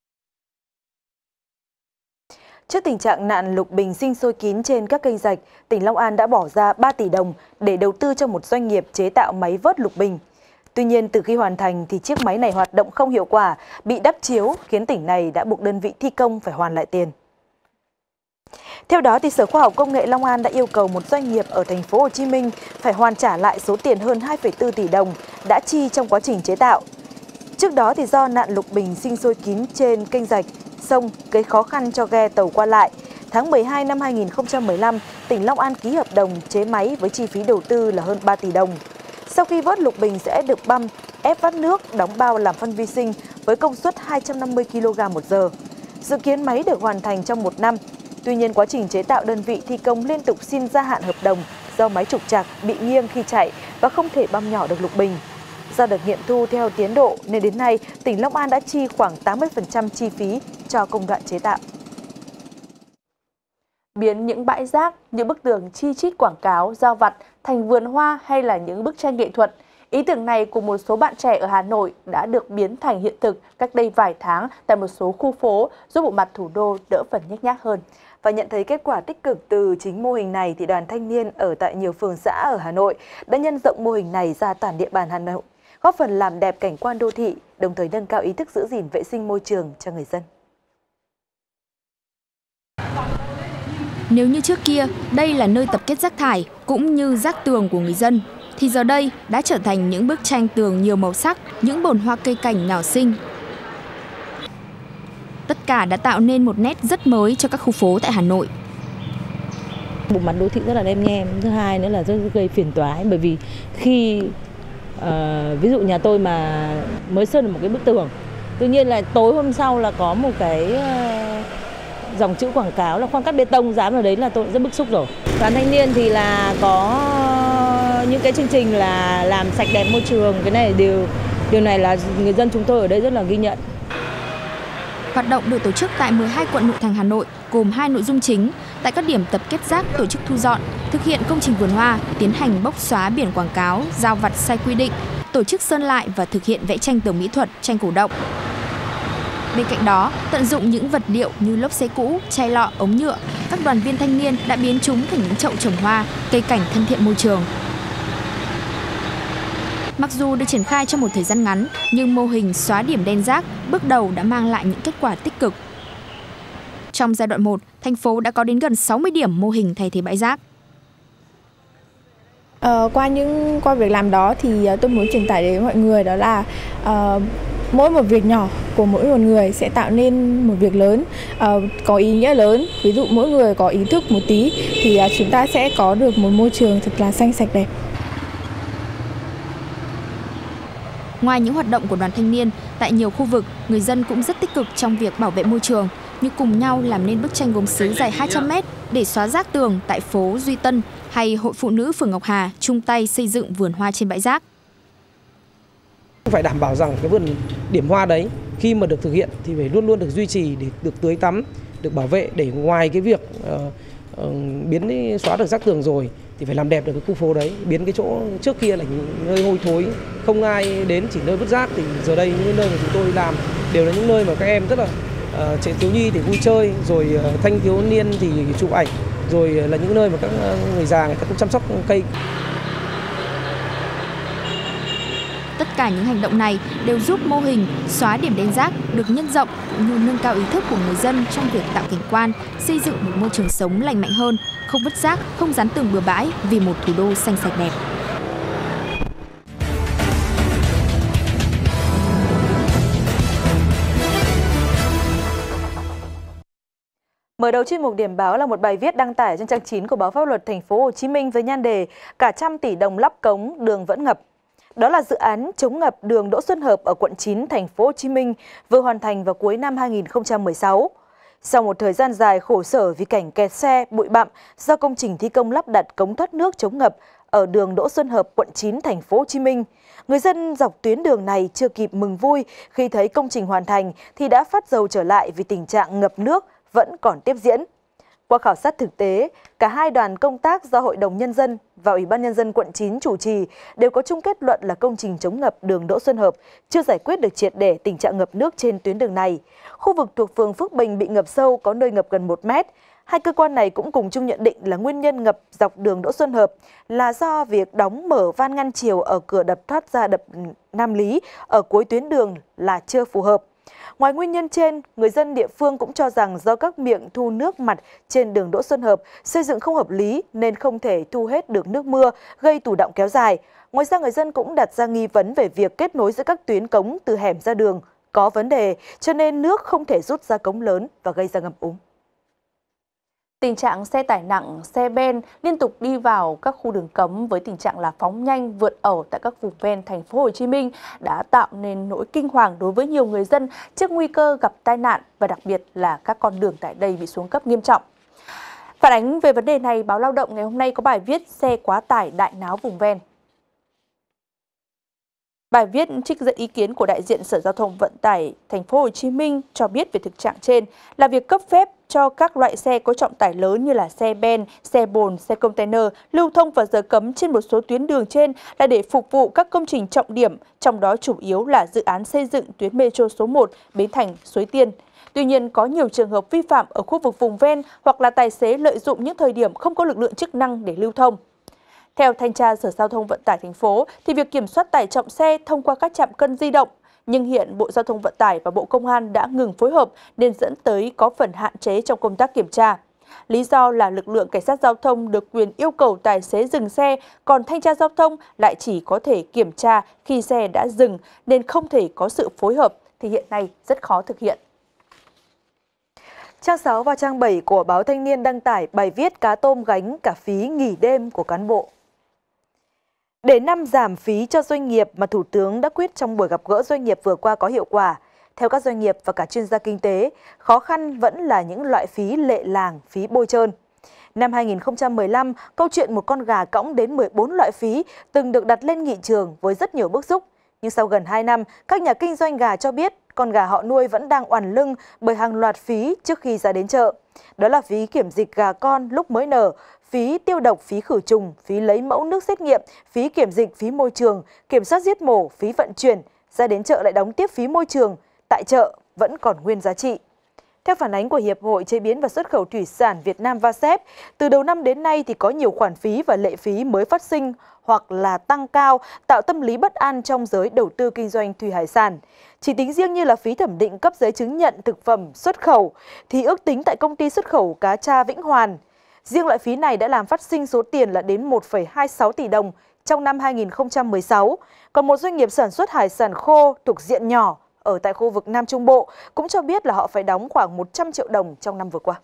Trước tình trạng nạn lục bình sinh sôi kín trên các kênh rạch, tỉnh Long An đã bỏ ra 3 tỷ đồng để đầu tư cho một doanh nghiệp chế tạo máy vớt lục bình. Tuy nhiên, từ khi hoàn thành thì chiếc máy này hoạt động không hiệu quả, bị đắp chiếu, khiến tỉnh này đã buộc đơn vị thi công phải hoàn lại tiền. Theo đó, thì Sở Khoa học Công nghệ Long An đã yêu cầu một doanh nghiệp ở thành phố Hồ Chí Minh phải hoàn trả lại số tiền hơn 2,4 tỷ đồng đã chi trong quá trình chế tạo. Trước đó, thì do nạn lục bình sinh sôi kín trên kênh rạch, sông gây khó khăn cho ghe tàu qua lại, tháng 12 năm 2015, tỉnh Long An ký hợp đồng chế máy với chi phí đầu tư là hơn 3 tỷ đồng. Sau khi vớt lục bình sẽ được băm, ép vắt nước, đóng bao làm phân vi sinh với công suất 250 kg một giờ. Dự kiến máy được hoàn thành trong 1 năm. Tuy nhiên, quá trình chế tạo, đơn vị thi công liên tục xin gia hạn hợp đồng do máy trục trặc, bị nghiêng khi chạy và không thể băm nhỏ được lục bình. Do được nghiệm thu theo tiến độ nên đến nay, tỉnh Long An đã chi khoảng 80% chi phí cho công đoạn chế tạo. Biến những bãi rác, những bức tường chi chít quảng cáo, giao vặt thành vườn hoa hay là những bức tranh nghệ thuật. Ý tưởng này của một số bạn trẻ ở Hà Nội đã được biến thành hiện thực cách đây vài tháng tại một số khu phố, giúp bộ mặt thủ đô đỡ phần nhếch nhác hơn. Và nhận thấy kết quả tích cực từ chính mô hình này, thì đoàn thanh niên ở tại nhiều phường xã ở Hà Nội đã nhân rộng mô hình này ra toàn địa bàn Hà Nội, góp phần làm đẹp cảnh quan đô thị, đồng thời nâng cao ý thức giữ gìn vệ sinh môi trường cho người dân. Nếu như trước kia, đây là nơi tập kết rác thải cũng như rác tường của người dân, thì giờ đây đã trở thành những bức tranh tường nhiều màu sắc, những bồn hoa cây cảnh nhỏ xinh. Tất cả đã tạo nên một nét rất mới cho các khu phố tại Hà Nội. Bộ mặt đô thị rất là đẹp nhem. Thứ hai nữa là rất gây phiền toái, bởi vì khi ví dụ nhà tôi mà mới sơn được một cái bức tường, tuy nhiên là tối hôm sau là có một cái dòng chữ quảng cáo là khoan cắt bê tông dán vào đấy, là tôi rất bức xúc rồi. Đoàn thanh niên thì là có những cái chương trình là làm sạch đẹp môi trường, cái này điều này là người dân chúng tôi ở đây rất là ghi nhận. Hoạt động được tổ chức tại 12 quận nội thành Hà Nội, gồm 2 nội dung chính. Tại các điểm tập kết rác, tổ chức thu dọn, thực hiện công trình vườn hoa, tiến hành bóc xóa biển quảng cáo, giao vặt sai quy định, tổ chức sơn lại và thực hiện vẽ tranh tường mỹ thuật, tranh cổ động. Bên cạnh đó, tận dụng những vật liệu như lốp xe cũ, chai lọ, ống nhựa, các đoàn viên thanh niên đã biến chúng thành những chậu trồng hoa, cây cảnh thân thiện môi trường. Mặc dù được triển khai trong một thời gian ngắn, nhưng mô hình xóa điểm đen rác bước đầu đã mang lại những kết quả tích cực. Trong giai đoạn 1, thành phố đã có đến gần 60 điểm mô hình thay thế bãi rác. Qua việc làm đó thì tôi muốn truyền tải đến mọi người đó là mỗi một việc nhỏ của mỗi một người sẽ tạo nên một việc lớn, có ý nghĩa lớn. Ví dụ mỗi người có ý thức một tí thì chúng ta sẽ có được một môi trường thật là xanh sạch đẹp. Ngoài những hoạt động của đoàn thanh niên, tại nhiều khu vực, người dân cũng rất tích cực trong việc bảo vệ môi trường, như cùng nhau làm nên bức tranh gốm sứ dài 200 m để xóa rác tường tại phố Duy Tân, hay Hội Phụ Nữ phường Ngọc Hà chung tay xây dựng vườn hoa trên bãi rác. Phải đảm bảo rằng cái vườn điểm hoa đấy khi mà được thực hiện thì phải luôn luôn được duy trì, để được tưới tắm, được bảo vệ, để ngoài cái việc xóa được rác tường rồi thì phải làm đẹp được cái khu phố đấy, biến cái chỗ trước kia là những nơi hôi thối, không ai đến, chỉ nơi vứt rác, thì giờ đây những nơi mà chúng tôi làm đều là những nơi mà các em rất là trẻ thiếu nhi thì vui chơi, rồi thanh thiếu niên thì chụp ảnh, rồi là những nơi mà các người già người ta cũng chăm sóc cây. Tất cả những hành động này đều giúp mô hình xóa điểm đen rác được nhân rộng, cũng như nâng cao ý thức của người dân trong việc tạo cảnh quan, xây dựng một môi trường sống lành mạnh hơn, không vứt rác, không dán tường bừa bãi, vì một thủ đô xanh sạch đẹp. Mở đầu chuyên mục điểm báo là một bài viết đăng tải trên trang 9 của báo Pháp luật Thành phố Hồ Chí Minh với nhan đề "Cả trăm tỷ đồng lắp cống, đường vẫn ngập". Đó là dự án chống ngập đường Đỗ Xuân Hợp ở quận 9, thành phố Hồ Chí Minh vừa hoàn thành vào cuối năm 2016. Sau một thời gian dài khổ sở vì cảnh kẹt xe, bụi bặm do công trình thi công lắp đặt cống thoát nước chống ngập ở đường Đỗ Xuân Hợp, quận 9, thành phố Hồ Chí Minh, người dân dọc tuyến đường này chưa kịp mừng vui khi thấy công trình hoàn thành thì đã phát dầu trở lại vì tình trạng ngập nước vẫn còn tiếp diễn. Qua khảo sát thực tế, cả hai đoàn công tác do Hội đồng Nhân dân và Ủy ban Nhân dân quận 9 chủ trì đều có chung kết luận là công trình chống ngập đường Đỗ Xuân Hợp chưa giải quyết được triệt để tình trạng ngập nước trên tuyến đường này. Khu vực thuộc phường Phước Bình bị ngập sâu, có nơi ngập gần 1 mét. Hai cơ quan này cũng cùng chung nhận định là nguyên nhân ngập dọc đường Đỗ Xuân Hợp là do việc đóng mở van ngăn chiều ở cửa đập thoát ra đập Nam Lý ở cuối tuyến đường là chưa phù hợp. Ngoài nguyên nhân trên, người dân địa phương cũng cho rằng do các miệng thu nước mặt trên đường Đỗ Xuân Hợp xây dựng không hợp lý nên không thể thu hết được nước mưa, gây tù đọng kéo dài. Ngoài ra, người dân cũng đặt ra nghi vấn về việc kết nối giữa các tuyến cống từ hẻm ra đường có vấn đề, cho nên nước không thể rút ra cống lớn và gây ra ngập úng. Tình trạng xe tải nặng, xe ben liên tục đi vào các khu đường cấm với tình trạng là phóng nhanh, vượt ẩu tại các vùng ven thành phố Hồ Chí Minh đã tạo nên nỗi kinh hoàng đối với nhiều người dân trước nguy cơ gặp tai nạn và đặc biệt là các con đường tại đây bị xuống cấp nghiêm trọng. Phản ánh về vấn đề này, báo Lao động ngày hôm nay có bài viết xe quá tải đại náo vùng ven. Bài viết trích dẫn ý kiến của đại diện Sở Giao thông Vận tải thành phố Hồ Chí Minh cho biết về thực trạng trên là việc cấp phép cho các loại xe có trọng tải lớn như là xe ben, xe bồn, xe container lưu thông vào giờ cấm trên một số tuyến đường trên là để phục vụ các công trình trọng điểm, trong đó chủ yếu là dự án xây dựng tuyến metro số 1 Bến Thành - Suối Tiên. Tuy nhiên, có nhiều trường hợp vi phạm ở khu vực vùng ven hoặc là tài xế lợi dụng những thời điểm không có lực lượng chức năng để lưu thông. Theo thanh tra Sở Giao thông Vận tải thành phố, thì việc kiểm soát tải trọng xe thông qua các trạm cân di động, nhưng hiện Bộ Giao thông Vận tải và Bộ Công an đã ngừng phối hợp nên dẫn tới có phần hạn chế trong công tác kiểm tra. Lý do là lực lượng cảnh sát giao thông được quyền yêu cầu tài xế dừng xe, còn thanh tra giao thông lại chỉ có thể kiểm tra khi xe đã dừng nên không thể có sự phối hợp thì hiện nay rất khó thực hiện. Trang 6 và trang 7 của báo Thanh niên đăng tải bài viết cá tôm gánh cả phí nghỉ đêm của cán bộ. Để giảm phí cho doanh nghiệp mà Thủ tướng đã quyết trong buổi gặp gỡ doanh nghiệp vừa qua có hiệu quả, theo các doanh nghiệp và cả chuyên gia kinh tế, khó khăn vẫn là những loại phí lệ làng, phí bôi trơn. Năm 2015, câu chuyện một con gà cõng đến 14 loại phí từng được đặt lên nghị trường với rất nhiều bức xúc. Nhưng sau gần 2 năm, các nhà kinh doanh gà cho biết con gà họ nuôi vẫn đang oằn lưng bởi hàng loạt phí trước khi ra đến chợ. Đó là phí kiểm dịch gà con lúc mới nở, phí tiêu độc, phí khử trùng, phí lấy mẫu nước xét nghiệm, phí kiểm dịch, phí môi trường, kiểm soát giết mổ, phí vận chuyển, ra đến chợ lại đóng tiếp phí môi trường, tại chợ vẫn còn nguyên giá trị. Theo phản ánh của Hiệp hội Chế biến và Xuất khẩu Thủy sản Việt Nam VASEP, từ đầu năm đến nay thì có nhiều khoản phí và lệ phí mới phát sinh hoặc là tăng cao, tạo tâm lý bất an trong giới đầu tư kinh doanh thủy hải sản. Chỉ tính riêng như là phí thẩm định cấp giấy chứng nhận thực phẩm xuất khẩu thì ước tính tại công ty xuất khẩu cá tra Vĩnh Hoàn, riêng loại phí này đã làm phát sinh số tiền là đến 1,26 tỷ đồng trong năm 2016. Còn một doanh nghiệp sản xuất hải sản khô thuộc diện nhỏ ở tại khu vực Nam Trung Bộ cũng cho biết là họ phải đóng khoảng 100 triệu đồng trong năm vừa qua.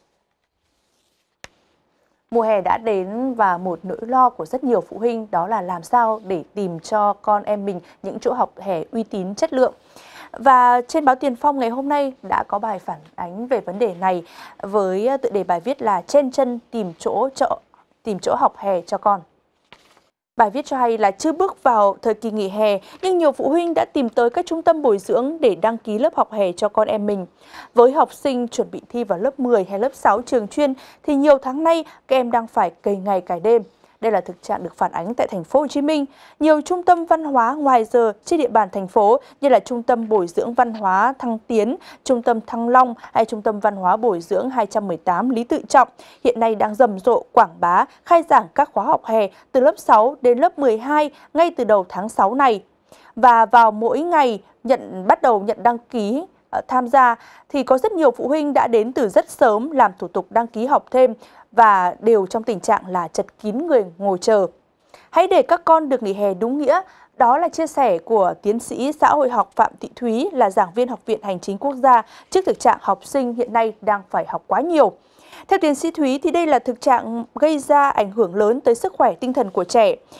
Mùa hè đã đến và một nỗi lo của rất nhiều phụ huynh đó là làm sao để tìm cho con em mình những chỗ học hè uy tín, chất lượng. Và trên báo Tiền Phong ngày hôm nay đã có bài phản ánh về vấn đề này với tựa đề bài viết là Trên chân tìm chỗ học hè cho con. Bài viết cho hay là chưa bước vào thời kỳ nghỉ hè, nhưng nhiều phụ huynh đã tìm tới các trung tâm bồi dưỡng để đăng ký lớp học hè cho con em mình. Với học sinh chuẩn bị thi vào lớp 10 hay lớp 6 trường chuyên thì nhiều tháng nay các em đang phải cày ngày cày đêm. Đây là thực trạng được phản ánh tại thành phố Hồ Chí Minh. Nhiều trung tâm văn hóa ngoài giờ trên địa bàn thành phố như là Trung tâm Bồi dưỡng Văn hóa Thăng Tiến, Trung tâm Thăng Long hay Trung tâm Văn hóa Bồi dưỡng 218 Lý Tự Trọng hiện nay đang rầm rộ quảng bá, khai giảng các khóa học hè từ lớp 6 đến lớp 12 ngay từ đầu tháng 6 này. Và vào mỗi ngày bắt đầu nhận đăng ký tham gia thì có rất nhiều phụ huynh đã đến từ rất sớm làm thủ tục đăng ký học thêm và đều trong tình trạng là chật kín người ngồi chờ. Hãy để các con được nghỉ hè đúng nghĩa, đó là chia sẻ của tiến sĩ xã hội học Phạm Thị Thúy là giảng viên Học viện Hành chính Quốc gia trước thực trạng học sinh hiện nay đang phải học quá nhiều. Theo tiến sĩ Thúy thì đây là thực trạng gây ra ảnh hưởng lớn tới sức khỏe tinh thần của trẻ.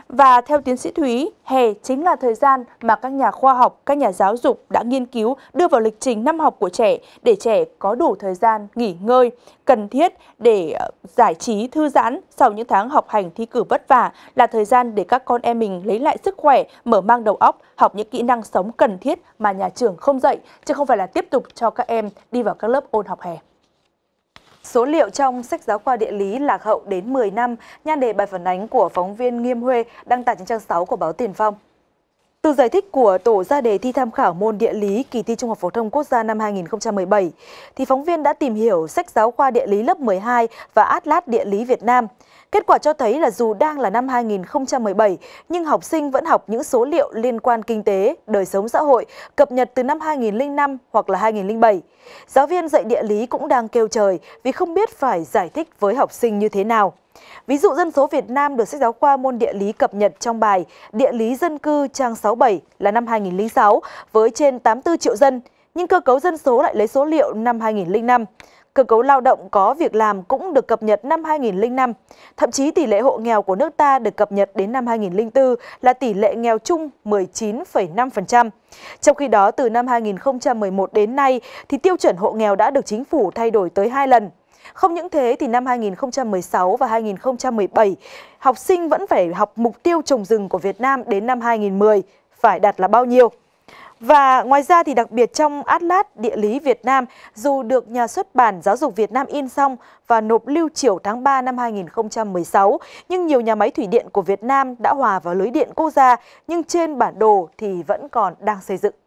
Và theo tiến sĩ Thúy, hè chính là thời gian mà các nhà khoa học, các nhà giáo dục đã nghiên cứu đưa vào lịch trình năm học của trẻ để trẻ có đủ thời gian nghỉ ngơi, cần thiết để giải trí, thư giãn sau những tháng học hành thi cử vất vả, là thời gian để các con em mình lấy lại sức khỏe, mở mang đầu óc, học những kỹ năng sống cần thiết mà nhà trường không dạy, chứ không phải là tiếp tục cho các em đi vào các lớp ôn học hè. Số liệu trong sách giáo khoa địa lý lạc hậu đến 10 năm, nhan đề bài phản ánh của phóng viên Nghiêm Huê đăng tải trên trang 6 của báo Tiền Phong. Từ giải thích của tổ ra đề thi tham khảo môn địa lý kỳ thi Trung học phổ thông quốc gia năm 2017, thì phóng viên đã tìm hiểu sách giáo khoa địa lý lớp 12 và Atlas địa lý Việt Nam. Kết quả cho thấy là dù đang là năm 2017, nhưng học sinh vẫn học những số liệu liên quan kinh tế, đời sống xã hội, cập nhật từ năm 2005 hoặc là 2007. Giáo viên dạy địa lý cũng đang kêu trời vì không biết phải giải thích với học sinh như thế nào. Ví dụ dân số Việt Nam được sách giáo khoa môn địa lý cập nhật trong bài Địa lý dân cư trang 67 là năm 2006 với trên 84 triệu dân, nhưng cơ cấu dân số lại lấy số liệu năm 2005. Cơ cấu lao động có việc làm cũng được cập nhật năm 2005. Thậm chí tỷ lệ hộ nghèo của nước ta được cập nhật đến năm 2004 là tỷ lệ nghèo chung 19,5%. Trong khi đó, từ năm 2011 đến nay, thì tiêu chuẩn hộ nghèo đã được chính phủ thay đổi tới 2 lần. Không những thế, thì năm 2016 và 2017, học sinh vẫn phải học mục tiêu trồng rừng của Việt Nam đến năm 2010 phải đạt là bao nhiêu. Và ngoài ra thì đặc biệt trong Atlas địa lý Việt Nam, dù được nhà xuất bản Giáo dục Việt Nam in xong và nộp lưu triểu tháng 3 năm 2016, nhưng nhiều nhà máy thủy điện của Việt Nam đã hòa vào lưới điện quốc gia, nhưng trên bản đồ thì vẫn còn đang xây dựng.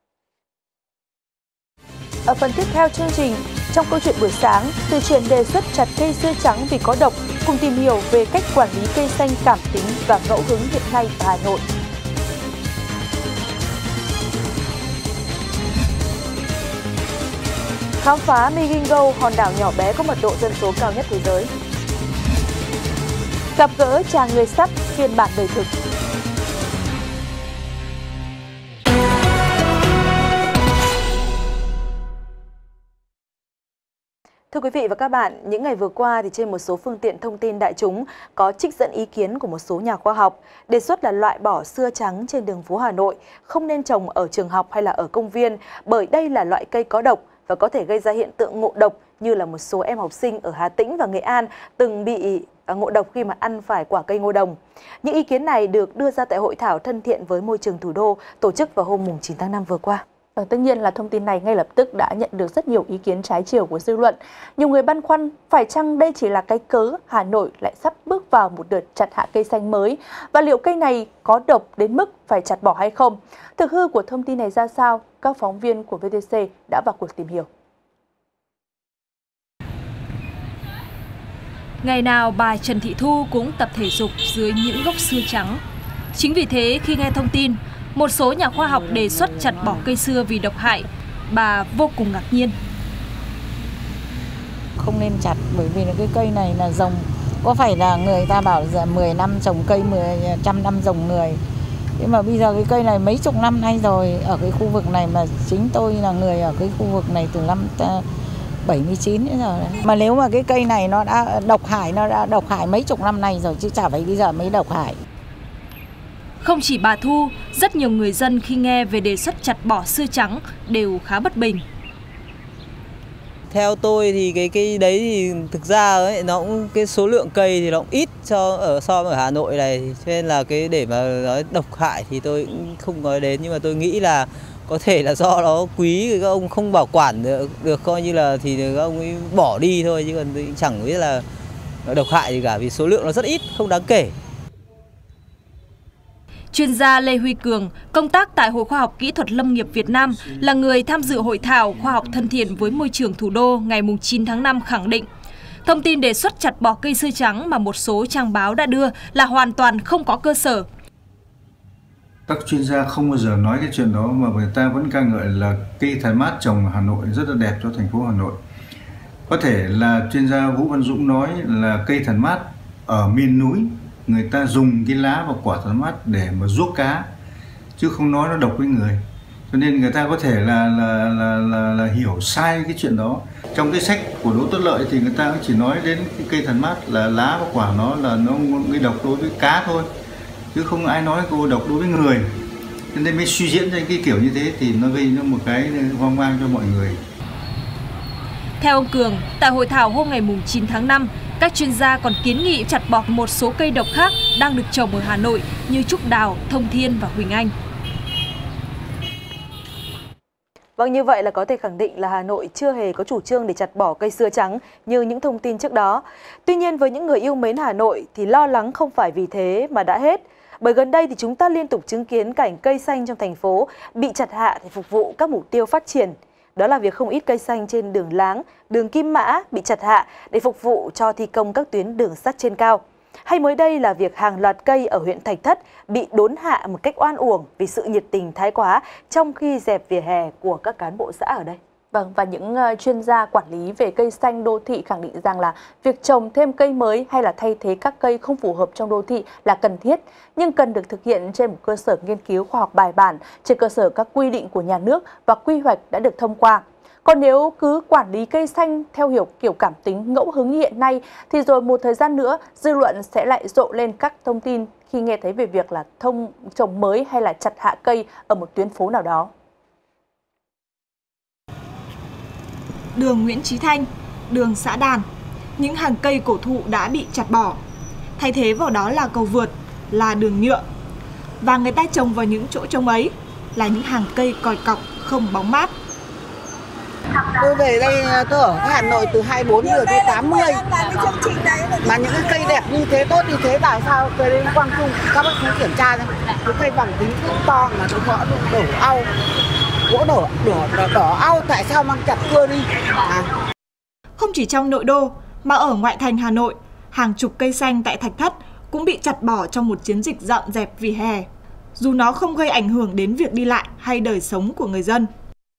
Ở phần tiếp theo chương trình, trong câu chuyện buổi sáng, từ chuyện đề xuất chặt cây dưa trắng vì có độc, cùng tìm hiểu về cách quản lý cây xanh cảm tính và ngẫu hứng hiện nay ở Hà Nội. Khám phá Migingo, hòn đảo nhỏ bé có mật độ dân số cao nhất thế giới. Gặp gỡ chàng người sắt phiên bản đời thực. Thưa quý vị và các bạn, những ngày vừa qua thì trên một số phương tiện thông tin đại chúng có trích dẫn ý kiến của một số nhà khoa học đề xuất là loại bỏ sưa trắng trên đường phố Hà Nội, không nên trồng ở trường học hay là ở công viên bởi đây là loại cây có độc và có thể gây ra hiện tượng ngộ độc, như là một số em học sinh ở Hà Tĩnh và Nghệ An từng bị ngộ độc khi mà ăn phải quả cây ngô đồng. Những ý kiến này được đưa ra tại hội thảo thân thiện với môi trường thủ đô tổ chức vào hôm 9 tháng 5 vừa qua. Tất nhiên là thông tin này ngay lập tức đã nhận được rất nhiều ý kiến trái chiều của dư luận. Nhiều người băn khoăn phải chăng đây chỉ là cái cớ Hà Nội lại sắp bước vào một đợt chặt hạ cây xanh mới, và liệu cây này có độc đến mức phải chặt bỏ hay không? Thực hư của thông tin này ra sao? Các phóng viên của VTC đã vào cuộc tìm hiểu. Ngày nào bà Trần Thị Thu cũng tập thể dục dưới những gốc sưa trắng. Chính vì thế khi nghe thông tin một số nhà khoa học đề xuất chặt bỏ cây sưa vì độc hại, bà vô cùng ngạc nhiên. Không nên chặt bởi vì cái cây này là rồng. Có phải là người ta bảo là 10 năm trồng cây, 100 năm trồng người. Nhưng mà bây giờ cái cây này mấy chục năm nay rồi ở cái khu vực này, mà chính tôi là người ở cái khu vực này từ năm 79 đến giờ đấy. Mà nếu mà cái cây này nó đã độc hại mấy chục năm nay rồi chứ chả phải bây giờ mới độc hại. Không chỉ bà Thu, rất nhiều người dân khi nghe về đề xuất chặt bỏ sưa trắng đều khá bất bình. Theo tôi thì cái đấy thì thực ra ấy, nó cũng cái số lượng cây thì nó cũng ít so với ở Hà Nội này, cho nên là cái để mà nói độc hại thì tôi cũng không nói đến, nhưng mà tôi nghĩ là có thể là do nó quý, các ông không bảo quản được coi như là thì các ông ấy bỏ đi thôi, chứ còn chẳng biết là độc hại gì cả, vì số lượng nó rất ít, không đáng kể. Chuyên gia Lê Huy Cường, công tác tại Hội Khoa học Kỹ thuật Lâm nghiệp Việt Nam, là người tham dự hội thảo khoa học thân thiện với môi trường thủ đô ngày 9 tháng 5 khẳng định, thông tin đề xuất chặt bỏ cây sưa trắng mà một số trang báo đã đưa là hoàn toàn không có cơ sở. Các chuyên gia không bao giờ nói cái chuyện đó, mà người ta vẫn ca ngợi là cây Thái Mát trồng ở Hà Nội rất là đẹp cho thành phố Hà Nội. Có thể là chuyên gia Vũ Văn Dũng nói là cây Thần Mát ở miền núi người ta dùng cái lá và quả Thần Mát để mà giuốc cá, chứ không nói nó độc với người. Cho nên người ta có thể là hiểu sai cái chuyện đó. Trong cái sách của Đỗ Tất Lợi thì người ta chỉ nói đến cái cây Thần Mát là lá và quả nó là nó gây độc đối với cá thôi. chứ không ai nói cô độc đối với người. Cho nên mới suy diễn ra cái kiểu như thế thì nó gây ra một cái hoang mang cho mọi người. Theo ông Cường, tại hội thảo hôm ngày 9 tháng 5, các chuyên gia còn kiến nghị chặt bỏ một số cây độc khác đang được trồng ở Hà Nội như trúc đào, thông thiên và huỳnh anh. Vâng, như vậy là có thể khẳng định là Hà Nội chưa hề có chủ trương để chặt bỏ cây sưa trắng như những thông tin trước đó. Tuy nhiên, với những người yêu mến Hà Nội thì lo lắng không phải vì thế mà đã hết. Bởi gần đây thì chúng ta liên tục chứng kiến cảnh cây xanh trong thành phố bị chặt hạ để phục vụ các mục tiêu phát triển. Đó là việc không ít cây xanh trên đường Láng, đường Kim Mã bị chặt hạ để phục vụ cho thi công các tuyến đường sắt trên cao. Hay mới đây là việc hàng loạt cây ở huyện Thạch Thất bị đốn hạ một cách oan uổng vì sự nhiệt tình thái quá trong khi dẹp vỉa hè của các cán bộ xã ở đây. Vâng, và những chuyên gia quản lý về cây xanh đô thị khẳng định rằng là việc trồng thêm cây mới hay là thay thế các cây không phù hợp trong đô thị là cần thiết, nhưng cần được thực hiện trên một cơ sở nghiên cứu khoa học bài bản, trên cơ sở các quy định của nhà nước và quy hoạch đã được thông qua. Còn nếu cứ quản lý cây xanh theo kiểu cảm tính ngẫu hứng như hiện nay thì rồi một thời gian nữa dư luận sẽ lại rộ lên các thông tin khi nghe thấy về việc là trồng mới hay là chặt hạ cây ở một tuyến phố nào đó. Đường Nguyễn Chí Thanh, đường Xã Đàn, những hàng cây cổ thụ đã bị chặt bỏ. Thay thế vào đó là cầu vượt, là đường nhựa. Và người ta trồng vào những chỗ trống ấy là những hàng cây còi cọc không bóng mát. Tôi về đây, tôi ở Hà Nội từ 24 giờ tới 80. Mà những cái cây đẹp như thế, tốt như thế, tại sao về đến Quang Trung các bác sĩ kiểm tra xem. Cái cây bằng tính cũng to mà nó gõ đổ au. Gỗ đỏ au, tại sao mang chặt cưa đi? Không chỉ trong nội đô mà ở ngoại thành Hà Nội, hàng chục cây xanh tại Thạch Thất cũng bị chặt bỏ trong một chiến dịch dọn dẹp vỉa hè, dù nó không gây ảnh hưởng đến việc đi lại hay đời sống của người dân.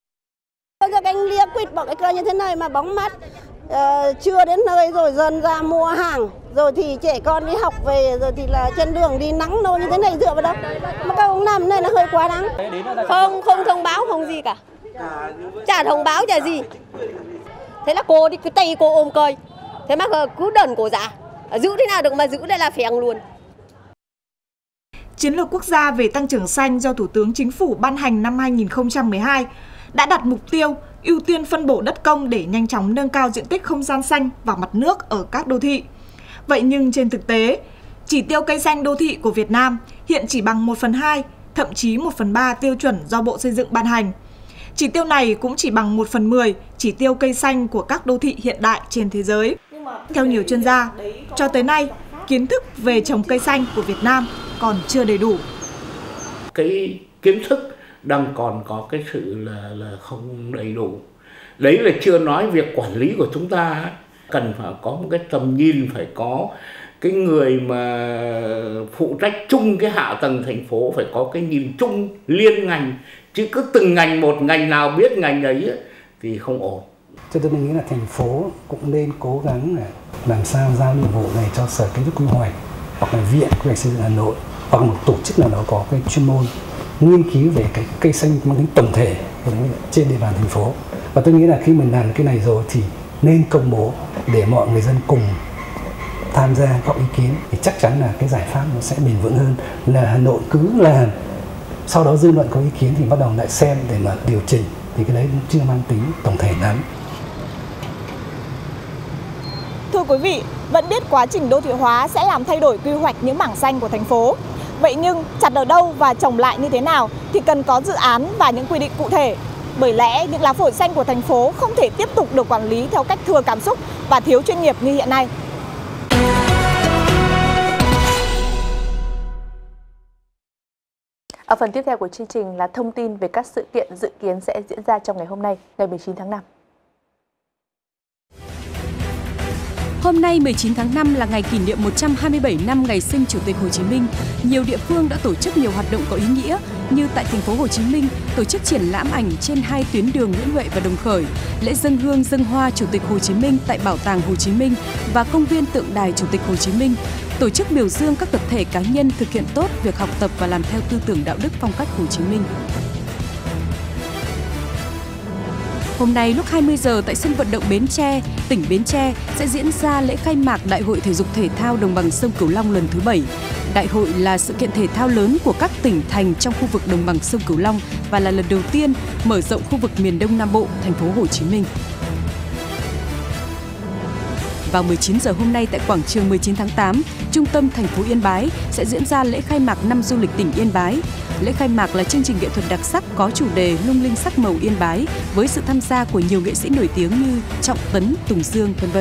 Anh lia quýt bỏ cái cây như thế này mà bóng mát, chưa đến nơi rồi dần ra mua hàng, rồi thì trẻ con đi học về, rồi thì là trên đường đi nắng nôi như thế này dựa vào đâu. Mà các ông làm này là hơi quá đáng. Không thông báo, không gì cả. Chả thông báo chả gì. Thế là cô đi cứ tay cô ôm cây. Thế mà cứ đần cổ dạ. Giữ thế nào được mà giữ đây là phèng luôn. Chiến lược quốc gia về tăng trưởng xanh do Thủ tướng Chính phủ ban hành năm 2012 đã đặt mục tiêu ưu tiên phân bổ đất công để nhanh chóng nâng cao diện tích không gian xanh và mặt nước ở các đô thị. Vậy nhưng trên thực tế, chỉ tiêu cây xanh đô thị của Việt Nam hiện chỉ bằng 1/2, thậm chí 1/3 tiêu chuẩn do Bộ Xây dựng ban hành. Chỉ tiêu này cũng chỉ bằng 1/10 chỉ tiêu cây xanh của các đô thị hiện đại trên thế giới. Theo nhiều chuyên gia, cho tới nay, kiến thức về trồng cây xanh của Việt Nam còn chưa đầy đủ. Cái kiến thức đang còn có cái sự là không đầy đủ. Đấy là chưa nói việc quản lý của chúng ta cần phải có một cái tầm nhìn, phải có cái người mà phụ trách chung cái hạ tầng thành phố phải có cái nhìn chung liên ngành, chứ cứ từng ngành một, ngành nào biết ngành ấy thì không ổn. Cho tôi nghĩ là thành phố cũng nên cố gắng làm sao giao nhiệm vụ này cho Sở Kiến trúc Quy hoạch hoặc là Viện Quy hoạch Xây dựng Hà Nội hoặc một tổ chức nào đó có cái chuyên môn nghiên cứu về cái cây xanh mang tính tổng thể trên địa bàn thành phố. Và tôi nghĩ là khi mình làm cái này rồi thì nên công bố để mọi người dân cùng tham gia góp ý kiến thì chắc chắn là cái giải pháp nó sẽ bền vững hơn là Hà Nội cứ làm, sau đó dư luận có ý kiến thì bắt đầu lại xem để mà điều chỉnh, thì cái đấy cũng chưa mang tính tổng thể lắm. Thưa quý vị, vẫn biết quá trình đô thị hóa sẽ làm thay đổi quy hoạch những mảng xanh của thành phố. Vậy nhưng chặt ở đâu và trồng lại như thế nào thì cần có dự án và những quy định cụ thể. Bởi lẽ những lá phổi xanh của thành phố không thể tiếp tục được quản lý theo cách thừa cảm xúc và thiếu chuyên nghiệp như hiện nay. Ở phần tiếp theo của chương trình là thông tin về các sự kiện dự kiến sẽ diễn ra trong ngày hôm nay, ngày 19 tháng 5. Hôm nay 19 tháng 5 là ngày kỷ niệm 127 năm ngày sinh Chủ tịch Hồ Chí Minh. Nhiều địa phương đã tổ chức nhiều hoạt động có ý nghĩa như tại thành phố Hồ Chí Minh tổ chức triển lãm ảnh trên 2 tuyến đường Nguyễn Huệ và Đồng Khởi, lễ dâng hương dâng hoa Chủ tịch Hồ Chí Minh tại Bảo tàng Hồ Chí Minh và công viên tượng đài Chủ tịch Hồ Chí Minh, tổ chức biểu dương các tập thể cá nhân thực hiện tốt việc học tập và làm theo tư tưởng đạo đức phong cách Hồ Chí Minh. Hôm nay lúc 20 giờ tại sân vận động Bến Tre, tỉnh Bến Tre sẽ diễn ra lễ khai mạc Đại hội Thể dục Thể thao Đồng bằng sông Cửu Long lần thứ 7. Đại hội là sự kiện thể thao lớn của các tỉnh thành trong khu vực đồng bằng sông Cửu Long và là lần đầu tiên mở rộng khu vực miền Đông Nam Bộ, thành phố Hồ Chí Minh. Vào 19 giờ hôm nay tại quảng trường 19 tháng 8, trung tâm thành phố Yên Bái sẽ diễn ra lễ khai mạc năm du lịch tỉnh Yên Bái. Lễ khai mạc là chương trình nghệ thuật đặc sắc có chủ đề Lung linh sắc màu Yên Bái với sự tham gia của nhiều nghệ sĩ nổi tiếng như Trọng Tấn, Tùng Dương, v.v.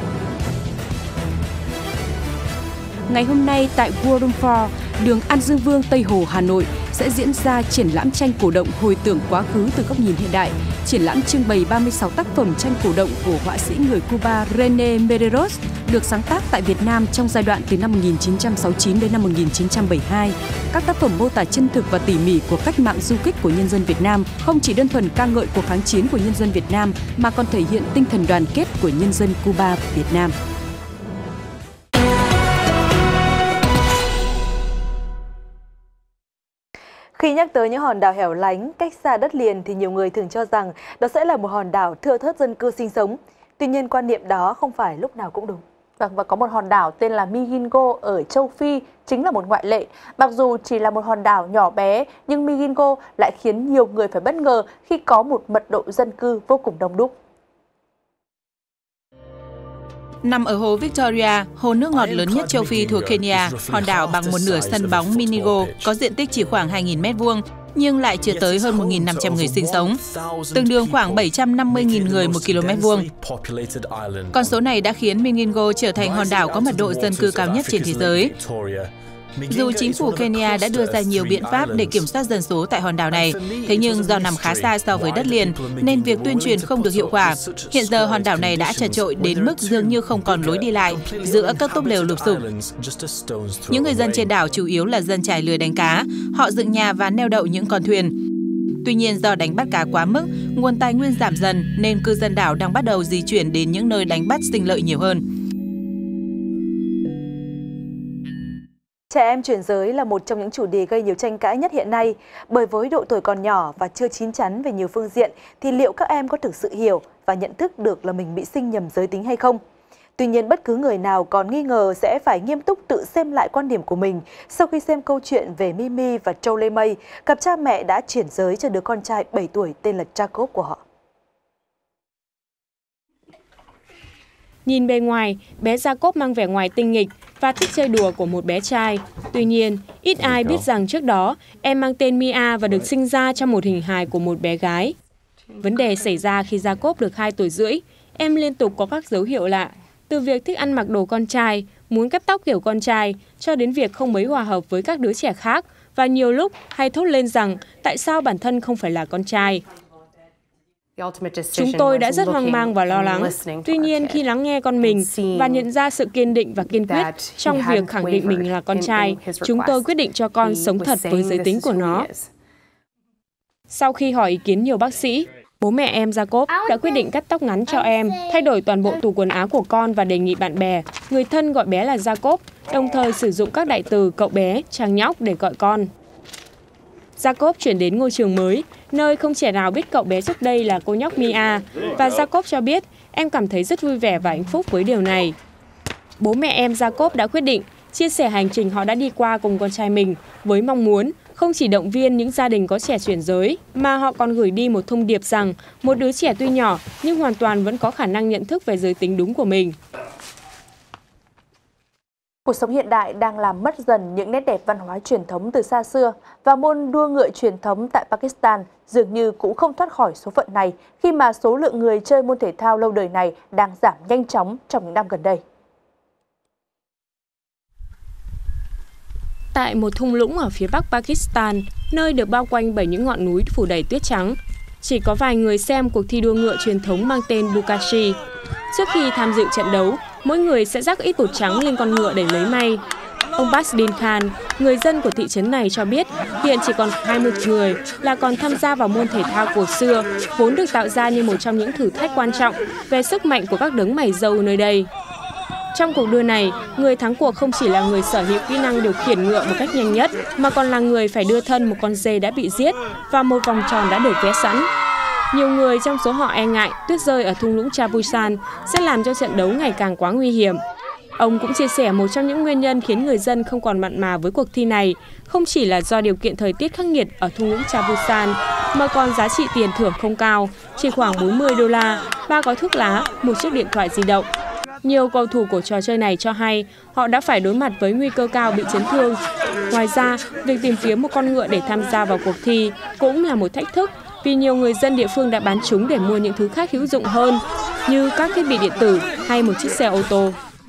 Ngày hôm nay tại World Forum, đường An Dương Vương, Tây Hồ, Hà Nội sẽ diễn ra triển lãm tranh cổ động hồi tưởng quá khứ từ góc nhìn hiện đại. Triển lãm trưng bày 36 tác phẩm tranh cổ động của họa sĩ người Cuba René Medeiros được sáng tác tại Việt Nam trong giai đoạn từ năm 1969 đến năm 1972. Các tác phẩm mô tả chân thực và tỉ mỉ của cách mạng du kích của nhân dân Việt Nam, không chỉ đơn thuần ca ngợi cuộc kháng chiến của nhân dân Việt Nam mà còn thể hiện tinh thần đoàn kết của nhân dân Cuba Việt Nam. Khi nhắc tới những hòn đảo hẻo lánh, cách xa đất liền thì nhiều người thường cho rằng đó sẽ là một hòn đảo thưa thớt dân cư sinh sống. Tuy nhiên, quan niệm đó không phải lúc nào cũng đúng. Và có một hòn đảo tên là Migingo ở châu Phi chính là một ngoại lệ. Mặc dù chỉ là một hòn đảo nhỏ bé, nhưng Migingo lại khiến nhiều người phải bất ngờ khi có một mật độ dân cư vô cùng đông đúc. Nằm ở hồ Victoria, hồ nước ngọt lớn nhất châu Phi thuộc Kenya, hòn đảo bằng một nửa sân bóng Migingo có diện tích chỉ khoảng 2.000 m2, nhưng lại chứa tới hơn 1.500 người sinh sống, tương đương khoảng 750.000 người một km2. Con số này đã khiến Migingo trở thành hòn đảo có mật độ dân cư cao nhất trên thế giới. Dù chính phủ Kenya đã đưa ra nhiều biện pháp để kiểm soát dân số tại hòn đảo này, thế nhưng do nằm khá xa so với đất liền nên việc tuyên truyền không được hiệu quả. Hiện giờ hòn đảo này đã chật chội đến mức dường như không còn lối đi lại giữa các túp lều lụp xụp. Những người dân trên đảo chủ yếu là dân chài lưới đánh cá, họ dựng nhà và neo đậu những con thuyền. Tuy nhiên do đánh bắt cá quá mức, nguồn tài nguyên giảm dần nên cư dân đảo đang bắt đầu di chuyển đến những nơi đánh bắt sinh lợi nhiều hơn. Trẻ em chuyển giới là một trong những chủ đề gây nhiều tranh cãi nhất hiện nay, bởi với độ tuổi còn nhỏ và chưa chín chắn về nhiều phương diện thì liệu các em có thực sự hiểu và nhận thức được là mình bị sinh nhầm giới tính hay không? Tuy nhiên, bất cứ người nào còn nghi ngờ sẽ phải nghiêm túc tự xem lại quan điểm của mình sau khi xem câu chuyện về Mimi và Châu Lê Mây, cặp cha mẹ đã chuyển giới cho đứa con trai 7 tuổi tên là Jacob của họ. Nhìn bề ngoài, bé Jacob mang vẻ ngoài tinh nghịch và thích chơi đùa của một bé trai. Tuy nhiên, ít ai biết rằng trước đó, em mang tên Mia và được sinh ra trong một hình hài của một bé gái. Vấn đề xảy ra khi Jacob được 2 tuổi rưỡi, em liên tục có các dấu hiệu lạ, từ việc thích ăn mặc đồ con trai, muốn cắt tóc kiểu con trai, cho đến việc không mấy hòa hợp với các đứa trẻ khác, và nhiều lúc hay thốt lên rằng tại sao bản thân không phải là con trai. Chúng tôi đã rất hoang mang và lo lắng. Tuy nhiên, khi lắng nghe con mình và nhận ra sự kiên định và kiên quyết trong việc khẳng định mình là con trai, chúng tôi quyết định cho con sống thật với giới tính của nó. Sau khi hỏi ý kiến nhiều bác sĩ, bố mẹ em Jacob đã quyết định cắt tóc ngắn cho em, thay đổi toàn bộ tủ quần áo của con và đề nghị bạn bè, người thân gọi bé là Jacob, đồng thời sử dụng các đại từ cậu bé, chàng nhóc để gọi con. Jacob chuyển đến ngôi trường mới, nơi không trẻ nào biết cậu bé trước đây là cô nhóc Mia, và Jacob cho biết em cảm thấy rất vui vẻ và hạnh phúc với điều này. Bố mẹ em Jacob đã quyết định chia sẻ hành trình họ đã đi qua cùng con trai mình với mong muốn không chỉ động viên những gia đình có trẻ chuyển giới, mà họ còn gửi đi một thông điệp rằng một đứa trẻ tuy nhỏ nhưng hoàn toàn vẫn có khả năng nhận thức về giới tính đúng của mình. Cuộc sống hiện đại đang làm mất dần những nét đẹp văn hóa truyền thống từ xa xưa, và môn đua ngựa truyền thống tại Pakistan dường như cũng không thoát khỏi số phận này khi mà số lượng người chơi môn thể thao lâu đời này đang giảm nhanh chóng trong những năm gần đây. Tại một thung lũng ở phía bắc Pakistan, nơi được bao quanh bởi những ngọn núi phủ đầy tuyết trắng, chỉ có vài người xem cuộc thi đua ngựa truyền thống mang tên Bukashi. Trước khi tham dự trận đấu, mỗi người sẽ rắc ít bột trắng lên con ngựa để lấy may. Ông Basdin Khan, người dân của thị trấn này cho biết hiện chỉ còn 20 người là còn tham gia vào môn thể thao cổ xưa, vốn được tạo ra như một trong những thử thách quan trọng về sức mạnh của các đấng mày râu nơi đây. Trong cuộc đua này, người thắng cuộc không chỉ là người sở hữu kỹ năng điều khiển ngựa một cách nhanh nhất, mà còn là người phải đưa thân một con dê đã bị giết và một vòng tròn đã được vẽ sẵn. Nhiều người trong số họ e ngại tuyết rơi ở thung lũng Chabusan sẽ làm cho trận đấu ngày càng quá nguy hiểm. Ông cũng chia sẻ một trong những nguyên nhân khiến người dân không còn mặn mà với cuộc thi này không chỉ là do điều kiện thời tiết khắc nghiệt ở thung lũng Chabusan, mà còn giá trị tiền thưởng không cao, chỉ khoảng 40 đô la, 3 gói thuốc lá, một chiếc điện thoại di động. Nhiều cầu thủ của trò chơi này cho hay họ đã phải đối mặt với nguy cơ cao bị chấn thương. Ngoài ra, việc tìm kiếm một con ngựa để tham gia vào cuộc thi cũng là một thách thức vì nhiều người dân địa phương đã bán chúng để mua những thứ khác hữu dụng hơn như các thiết bị điện tử hay một chiếc xe ô tô.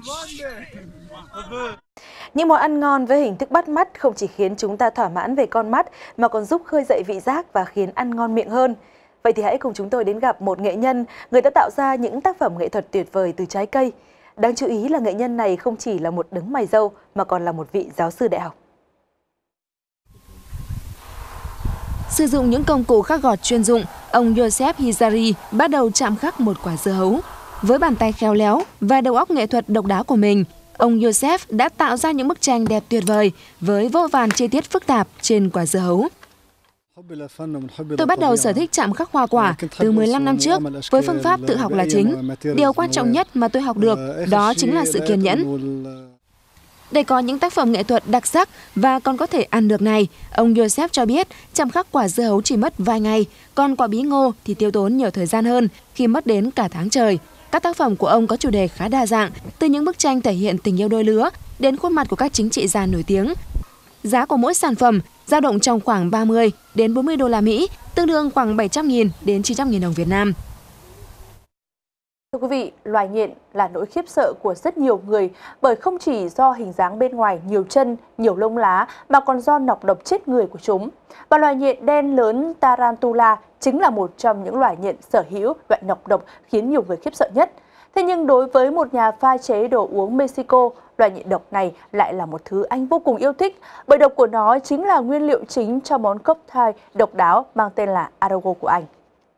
Những món ăn ngon với hình thức bắt mắt không chỉ khiến chúng ta thỏa mãn về con mắt mà còn giúp khơi dậy vị giác và khiến ăn ngon miệng hơn. Vậy thì hãy cùng chúng tôi đến gặp một nghệ nhân, người đã tạo ra những tác phẩm nghệ thuật tuyệt vời từ trái cây. Đáng chú ý là nghệ nhân này không chỉ là một đấng mày râu mà còn là một vị giáo sư đại học. Sử dụng những công cụ khắc gọt chuyên dụng, ông Joseph Hizari bắt đầu chạm khắc một quả dưa hấu. Với bàn tay khéo léo và đầu óc nghệ thuật độc đáo của mình, ông Joseph đã tạo ra những bức tranh đẹp tuyệt vời với vô vàn chi tiết phức tạp trên quả dưa hấu. Tôi bắt đầu sở thích chạm khắc hoa quả từ 15 năm trước với phương pháp tự học là chính. Điều quan trọng nhất mà tôi học được đó chính là sự kiên nhẫn. Để có những tác phẩm nghệ thuật đặc sắc và còn có thể ăn được này, ông Joseph cho biết chạm khắc quả dưa hấu chỉ mất vài ngày, còn quả bí ngô thì tiêu tốn nhiều thời gian hơn khi mất đến cả tháng trời. Các tác phẩm của ông có chủ đề khá đa dạng, từ những bức tranh thể hiện tình yêu đôi lứa đến khuôn mặt của các chính trị gia nổi tiếng. Giá của mỗi sản phẩm dao động trong khoảng 30 đến 40 đô la Mỹ, tương đương khoảng 700.000 đến 900.000 đồng Việt Nam. Thưa quý vị, loài nhện là nỗi khiếp sợ của rất nhiều người bởi không chỉ do hình dáng bên ngoài nhiều chân, nhiều lông lá mà còn do nọc độc chết người của chúng. Và loài nhện đen lớn Tarantula chính là một trong những loài nhện sở hữu loại nọc độc khiến nhiều người khiếp sợ nhất. Thế nhưng đối với một nhà pha chế đồ uống Mexico, loài nhện độc này lại là một thứ anh vô cùng yêu thích bởi độc của nó chính là nguyên liệu chính cho món cocktail độc đáo mang tên là Arago của anh.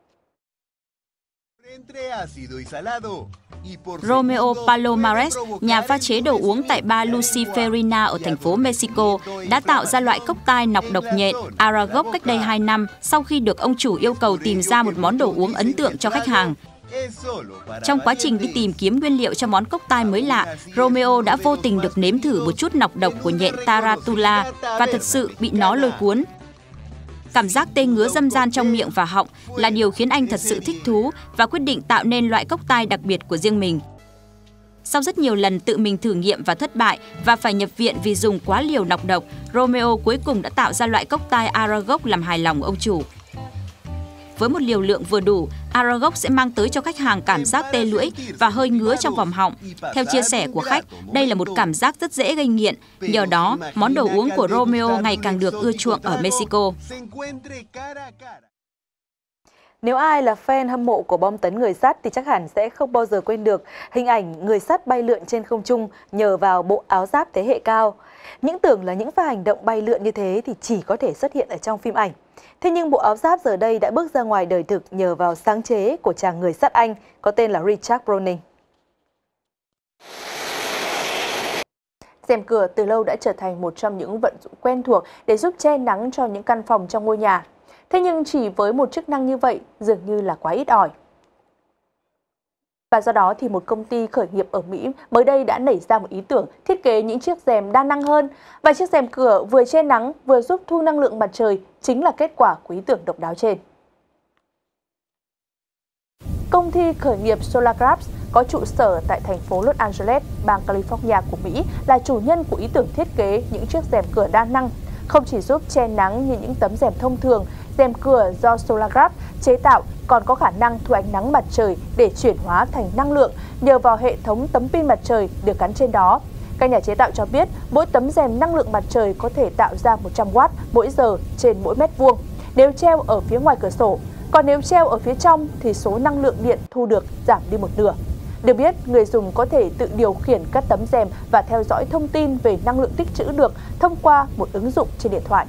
Romeo Palomares, nhà pha chế đồ uống tại bar Luciferina ở thành phố Mexico, đã tạo ra loại cocktail nọc độc nhện Arago cách đây 2 năm sau khi được ông chủ yêu cầu tìm ra một món đồ uống ấn tượng cho khách hàng. Trong quá trình đi tìm kiếm nguyên liệu cho món cocktail mới lạ, Romeo đã vô tình được nếm thử một chút nọc độc của nhện Tarantula và thật sự bị nó lôi cuốn. Cảm giác tê ngứa râm ran trong miệng và họng là điều khiến anh thật sự thích thú và quyết định tạo nên loại cocktail đặc biệt của riêng mình. Sau rất nhiều lần tự mình thử nghiệm và thất bại và phải nhập viện vì dùng quá liều nọc độc, Romeo cuối cùng đã tạo ra loại cocktail Arago làm hài lòng ông chủ. Với một liều lượng vừa đủ, Arago sẽ mang tới cho khách hàng cảm giác tê lưỡi và hơi ngứa trong vòng họng. Theo chia sẻ của khách, đây là một cảm giác rất dễ gây nghiện. Nhờ đó, món đồ uống của Romeo ngày càng được ưa chuộng ở Mexico. Nếu ai là fan hâm mộ của bom tấn người sắt thì chắc hẳn sẽ không bao giờ quên được hình ảnh người sắt bay lượn trên không trung nhờ vào bộ áo giáp thế hệ cao. Những tưởng là những pha hành động bay lượn như thế thì chỉ có thể xuất hiện ở trong phim ảnh. Thế nhưng bộ áo giáp giờ đây đã bước ra ngoài đời thực nhờ vào sáng chế của chàng người sắt Anh có tên là Richard Browning. Rèm cửa từ lâu đã trở thành một trong những vận dụng quen thuộc để giúp che nắng cho những căn phòng trong ngôi nhà. Thế nhưng chỉ với một chức năng như vậy dường như là quá ít ỏi. Và do đó thì một công ty khởi nghiệp ở Mỹ mới đây đã nảy ra một ý tưởng thiết kế những chiếc rèm đa năng hơn. Và chiếc rèm cửa vừa che nắng vừa giúp thu năng lượng mặt trời chính là kết quả của ý tưởng độc đáo trên. Công ty khởi nghiệp Solargraph có trụ sở tại thành phố Los Angeles, bang California của Mỹ là chủ nhân của ý tưởng thiết kế những chiếc rèm cửa đa năng. Không chỉ giúp che nắng như những tấm rèm thông thường, rèm cửa do Solargraph chế tạo còn có khả năng thu ánh nắng mặt trời để chuyển hóa thành năng lượng nhờ vào hệ thống tấm pin mặt trời được gắn trên đó. Các nhà chế tạo cho biết mỗi tấm rèm năng lượng mặt trời có thể tạo ra 100W mỗi giờ trên mỗi mét vuông nếu treo ở phía ngoài cửa sổ. Còn nếu treo ở phía trong thì số năng lượng điện thu được giảm đi một nửa. Được biết, người dùng có thể tự điều khiển các tấm rèm và theo dõi thông tin về năng lượng tích trữ được thông qua một ứng dụng trên điện thoại.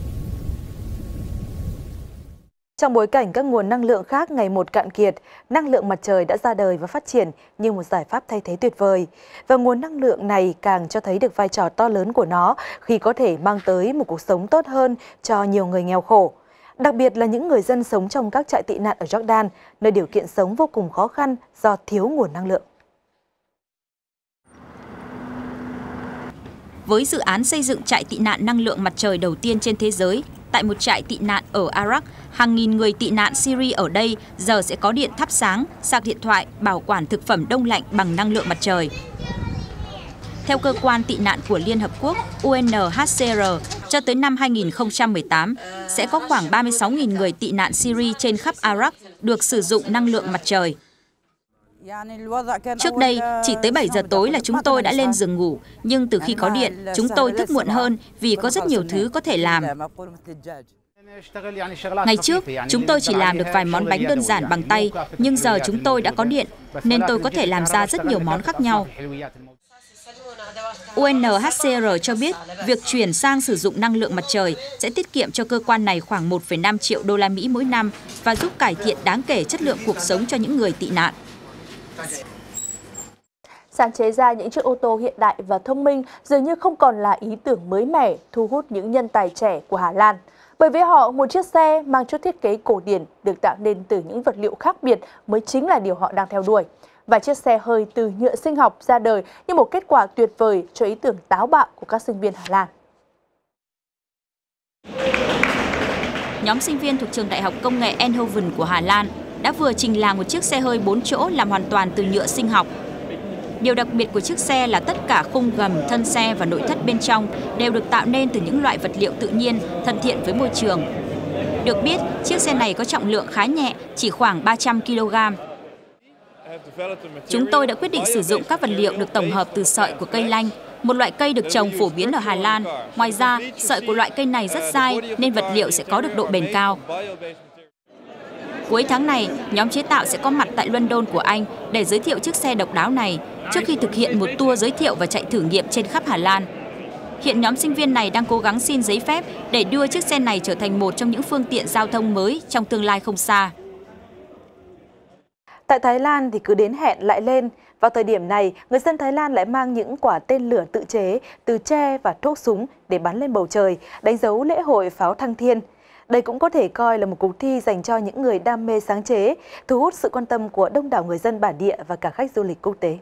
Trong bối cảnh các nguồn năng lượng khác ngày một cạn kiệt, năng lượng mặt trời đã ra đời và phát triển như một giải pháp thay thế tuyệt vời. Và nguồn năng lượng này càng cho thấy được vai trò to lớn của nó khi có thể mang tới một cuộc sống tốt hơn cho nhiều người nghèo khổ. Đặc biệt là những người dân sống trong các trại tị nạn ở Jordan, nơi điều kiện sống vô cùng khó khăn do thiếu nguồn năng lượng. với dự án xây dựng trại tị nạn năng lượng mặt trời đầu tiên trên thế giới. Tại một trại tị nạn ở Iraq, hàng nghìn người tị nạn Syria ở đây giờ sẽ có điện thắp sáng, sạc điện thoại, bảo quản thực phẩm đông lạnh bằng năng lượng mặt trời. Theo cơ quan tị nạn của Liên Hợp Quốc UNHCR, cho tới năm 2018, sẽ có khoảng 36.000 người tị nạn Syria trên khắp Iraq được sử dụng năng lượng mặt trời. Trước đây, chỉ tới 7 giờ tối là chúng tôi đã lên giường ngủ, nhưng từ khi có điện, chúng tôi thức muộn hơn vì có rất nhiều thứ có thể làm. Ngày trước, chúng tôi chỉ làm được vài món bánh đơn giản bằng tay, nhưng giờ chúng tôi đã có điện, nên tôi có thể làm ra rất nhiều món khác nhau. UNHCR cho biết việc chuyển sang sử dụng năng lượng mặt trời sẽ tiết kiệm cho cơ quan này khoảng 1,5 triệu đô la Mỹ mỗi năm và giúp cải thiện đáng kể chất lượng cuộc sống cho những người tị nạn. Sáng chế ra những chiếc ô tô hiện đại và thông minh dường như không còn là ý tưởng mới mẻ thu hút những nhân tài trẻ của Hà Lan. Bởi với họ, một chiếc xe mang chút thiết kế cổ điển được tạo nên từ những vật liệu khác biệt mới chính là điều họ đang theo đuổi. Và chiếc xe hơi từ nhựa sinh học ra đời như một kết quả tuyệt vời cho ý tưởng táo bạo của các sinh viên Hà Lan. Nhóm sinh viên thuộc trường Đại học Công nghệ Eindhoven của Hà Lan đã vừa trình làng một chiếc xe hơi 4 chỗ làm hoàn toàn từ nhựa sinh học. Điều đặc biệt của chiếc xe là tất cả khung gầm, thân xe và nội thất bên trong đều được tạo nên từ những loại vật liệu tự nhiên, thân thiện với môi trường. Được biết, chiếc xe này có trọng lượng khá nhẹ, chỉ khoảng 300 kg. Chúng tôi đã quyết định sử dụng các vật liệu được tổng hợp từ sợi của cây lanh, một loại cây được trồng phổ biến ở Hà Lan. Ngoài ra, sợi của loại cây này rất dai nên vật liệu sẽ có được độ bền cao. Cuối tháng này, nhóm chế tạo sẽ có mặt tại London của Anh để giới thiệu chiếc xe độc đáo này trước khi thực hiện một tour giới thiệu và chạy thử nghiệm trên khắp Hà Lan. Hiện nhóm sinh viên này đang cố gắng xin giấy phép để đưa chiếc xe này trở thành một trong những phương tiện giao thông mới trong tương lai không xa. Tại Thái Lan thì cứ đến hẹn lại lên. Vào thời điểm này, người dân Thái Lan lại mang những quả tên lửa tự chế từ tre và thuốc súng để bắn lên bầu trời, đánh dấu lễ hội pháo Thăng Thiên. Đây cũng có thể coi là một cuộc thi dành cho những người đam mê sáng chế, thu hút sự quan tâm của đông đảo người dân bản địa và cả khách du lịch quốc tế.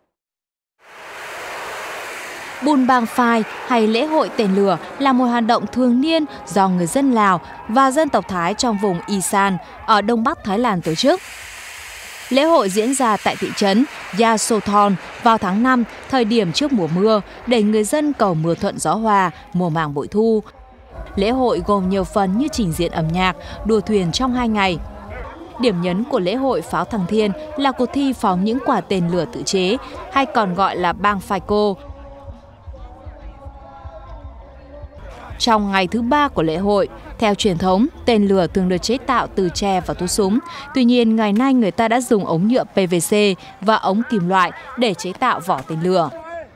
Bun Bang Phai hay lễ hội tên lửa là một hoạt động thường niên do người dân Lào và dân tộc Thái trong vùng Isan ở Đông Bắc Thái Lan tổ chức. Lễ hội diễn ra tại thị trấn Yasothon vào tháng 5, thời điểm trước mùa mưa, để người dân cầu mưa thuận gió hòa, mùa màng bội thu. Lễ hội gồm nhiều phần như trình diễn âm nhạc, đua thuyền trong 2 ngày. Điểm nhấn của lễ hội pháo Thăng Thiên là cuộc thi phóng những quả tên lửa tự chế, hay còn gọi là Bang Phai Cô. Trong ngày thứ 3 của lễ hội, theo truyền thống, tên lửa thường được chế tạo từ tre và thuốc súng. Tuy nhiên, ngày nay người ta đã dùng ống nhựa PVC và ống kim loại để chế tạo vỏ tên lửa.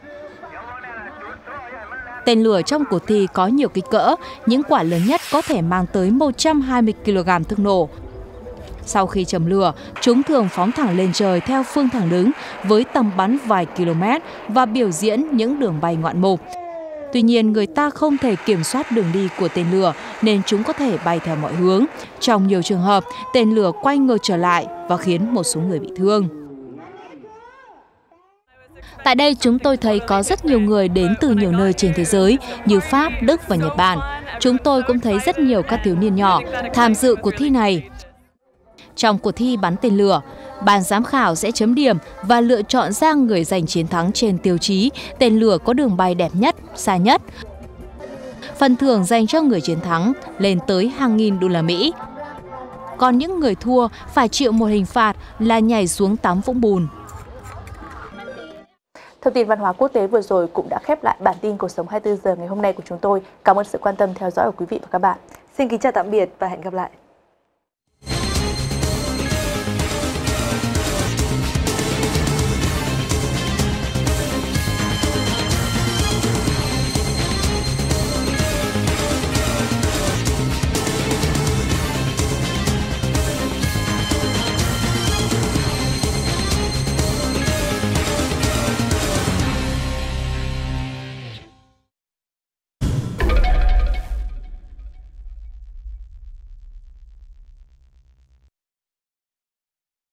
Tên lửa trong cuộc thi có nhiều kích cỡ, những quả lớn nhất có thể mang tới 120 kg thuốc nổ. Sau khi châm lửa, chúng thường phóng thẳng lên trời theo phương thẳng đứng với tầm bắn vài km và biểu diễn những đường bay ngoạn mục. Tuy nhiên, người ta không thể kiểm soát đường đi của tên lửa nên chúng có thể bay theo mọi hướng. Trong nhiều trường hợp, tên lửa quay ngược trở lại và khiến một số người bị thương. Tại đây chúng tôi thấy có rất nhiều người đến từ nhiều nơi trên thế giới như Pháp, Đức và Nhật Bản. Chúng tôi cũng thấy rất nhiều các thiếu niên nhỏ tham dự cuộc thi này. Trong cuộc thi bắn tên lửa, ban giám khảo sẽ chấm điểm và lựa chọn ra người giành chiến thắng trên tiêu chí tên lửa có đường bay đẹp nhất, xa nhất. Phần thưởng dành cho người chiến thắng lên tới hàng nghìn đô la Mỹ. Còn những người thua phải chịu một hình phạt là nhảy xuống tắm vũng bùn. Thông tin văn hóa quốc tế vừa rồi cũng đã khép lại bản tin Cuộc sống 24 giờ ngày hôm nay của chúng tôi. Cảm ơn sự quan tâm theo dõi của quý vị và các bạn. Xin kính chào tạm biệt và hẹn gặp lại.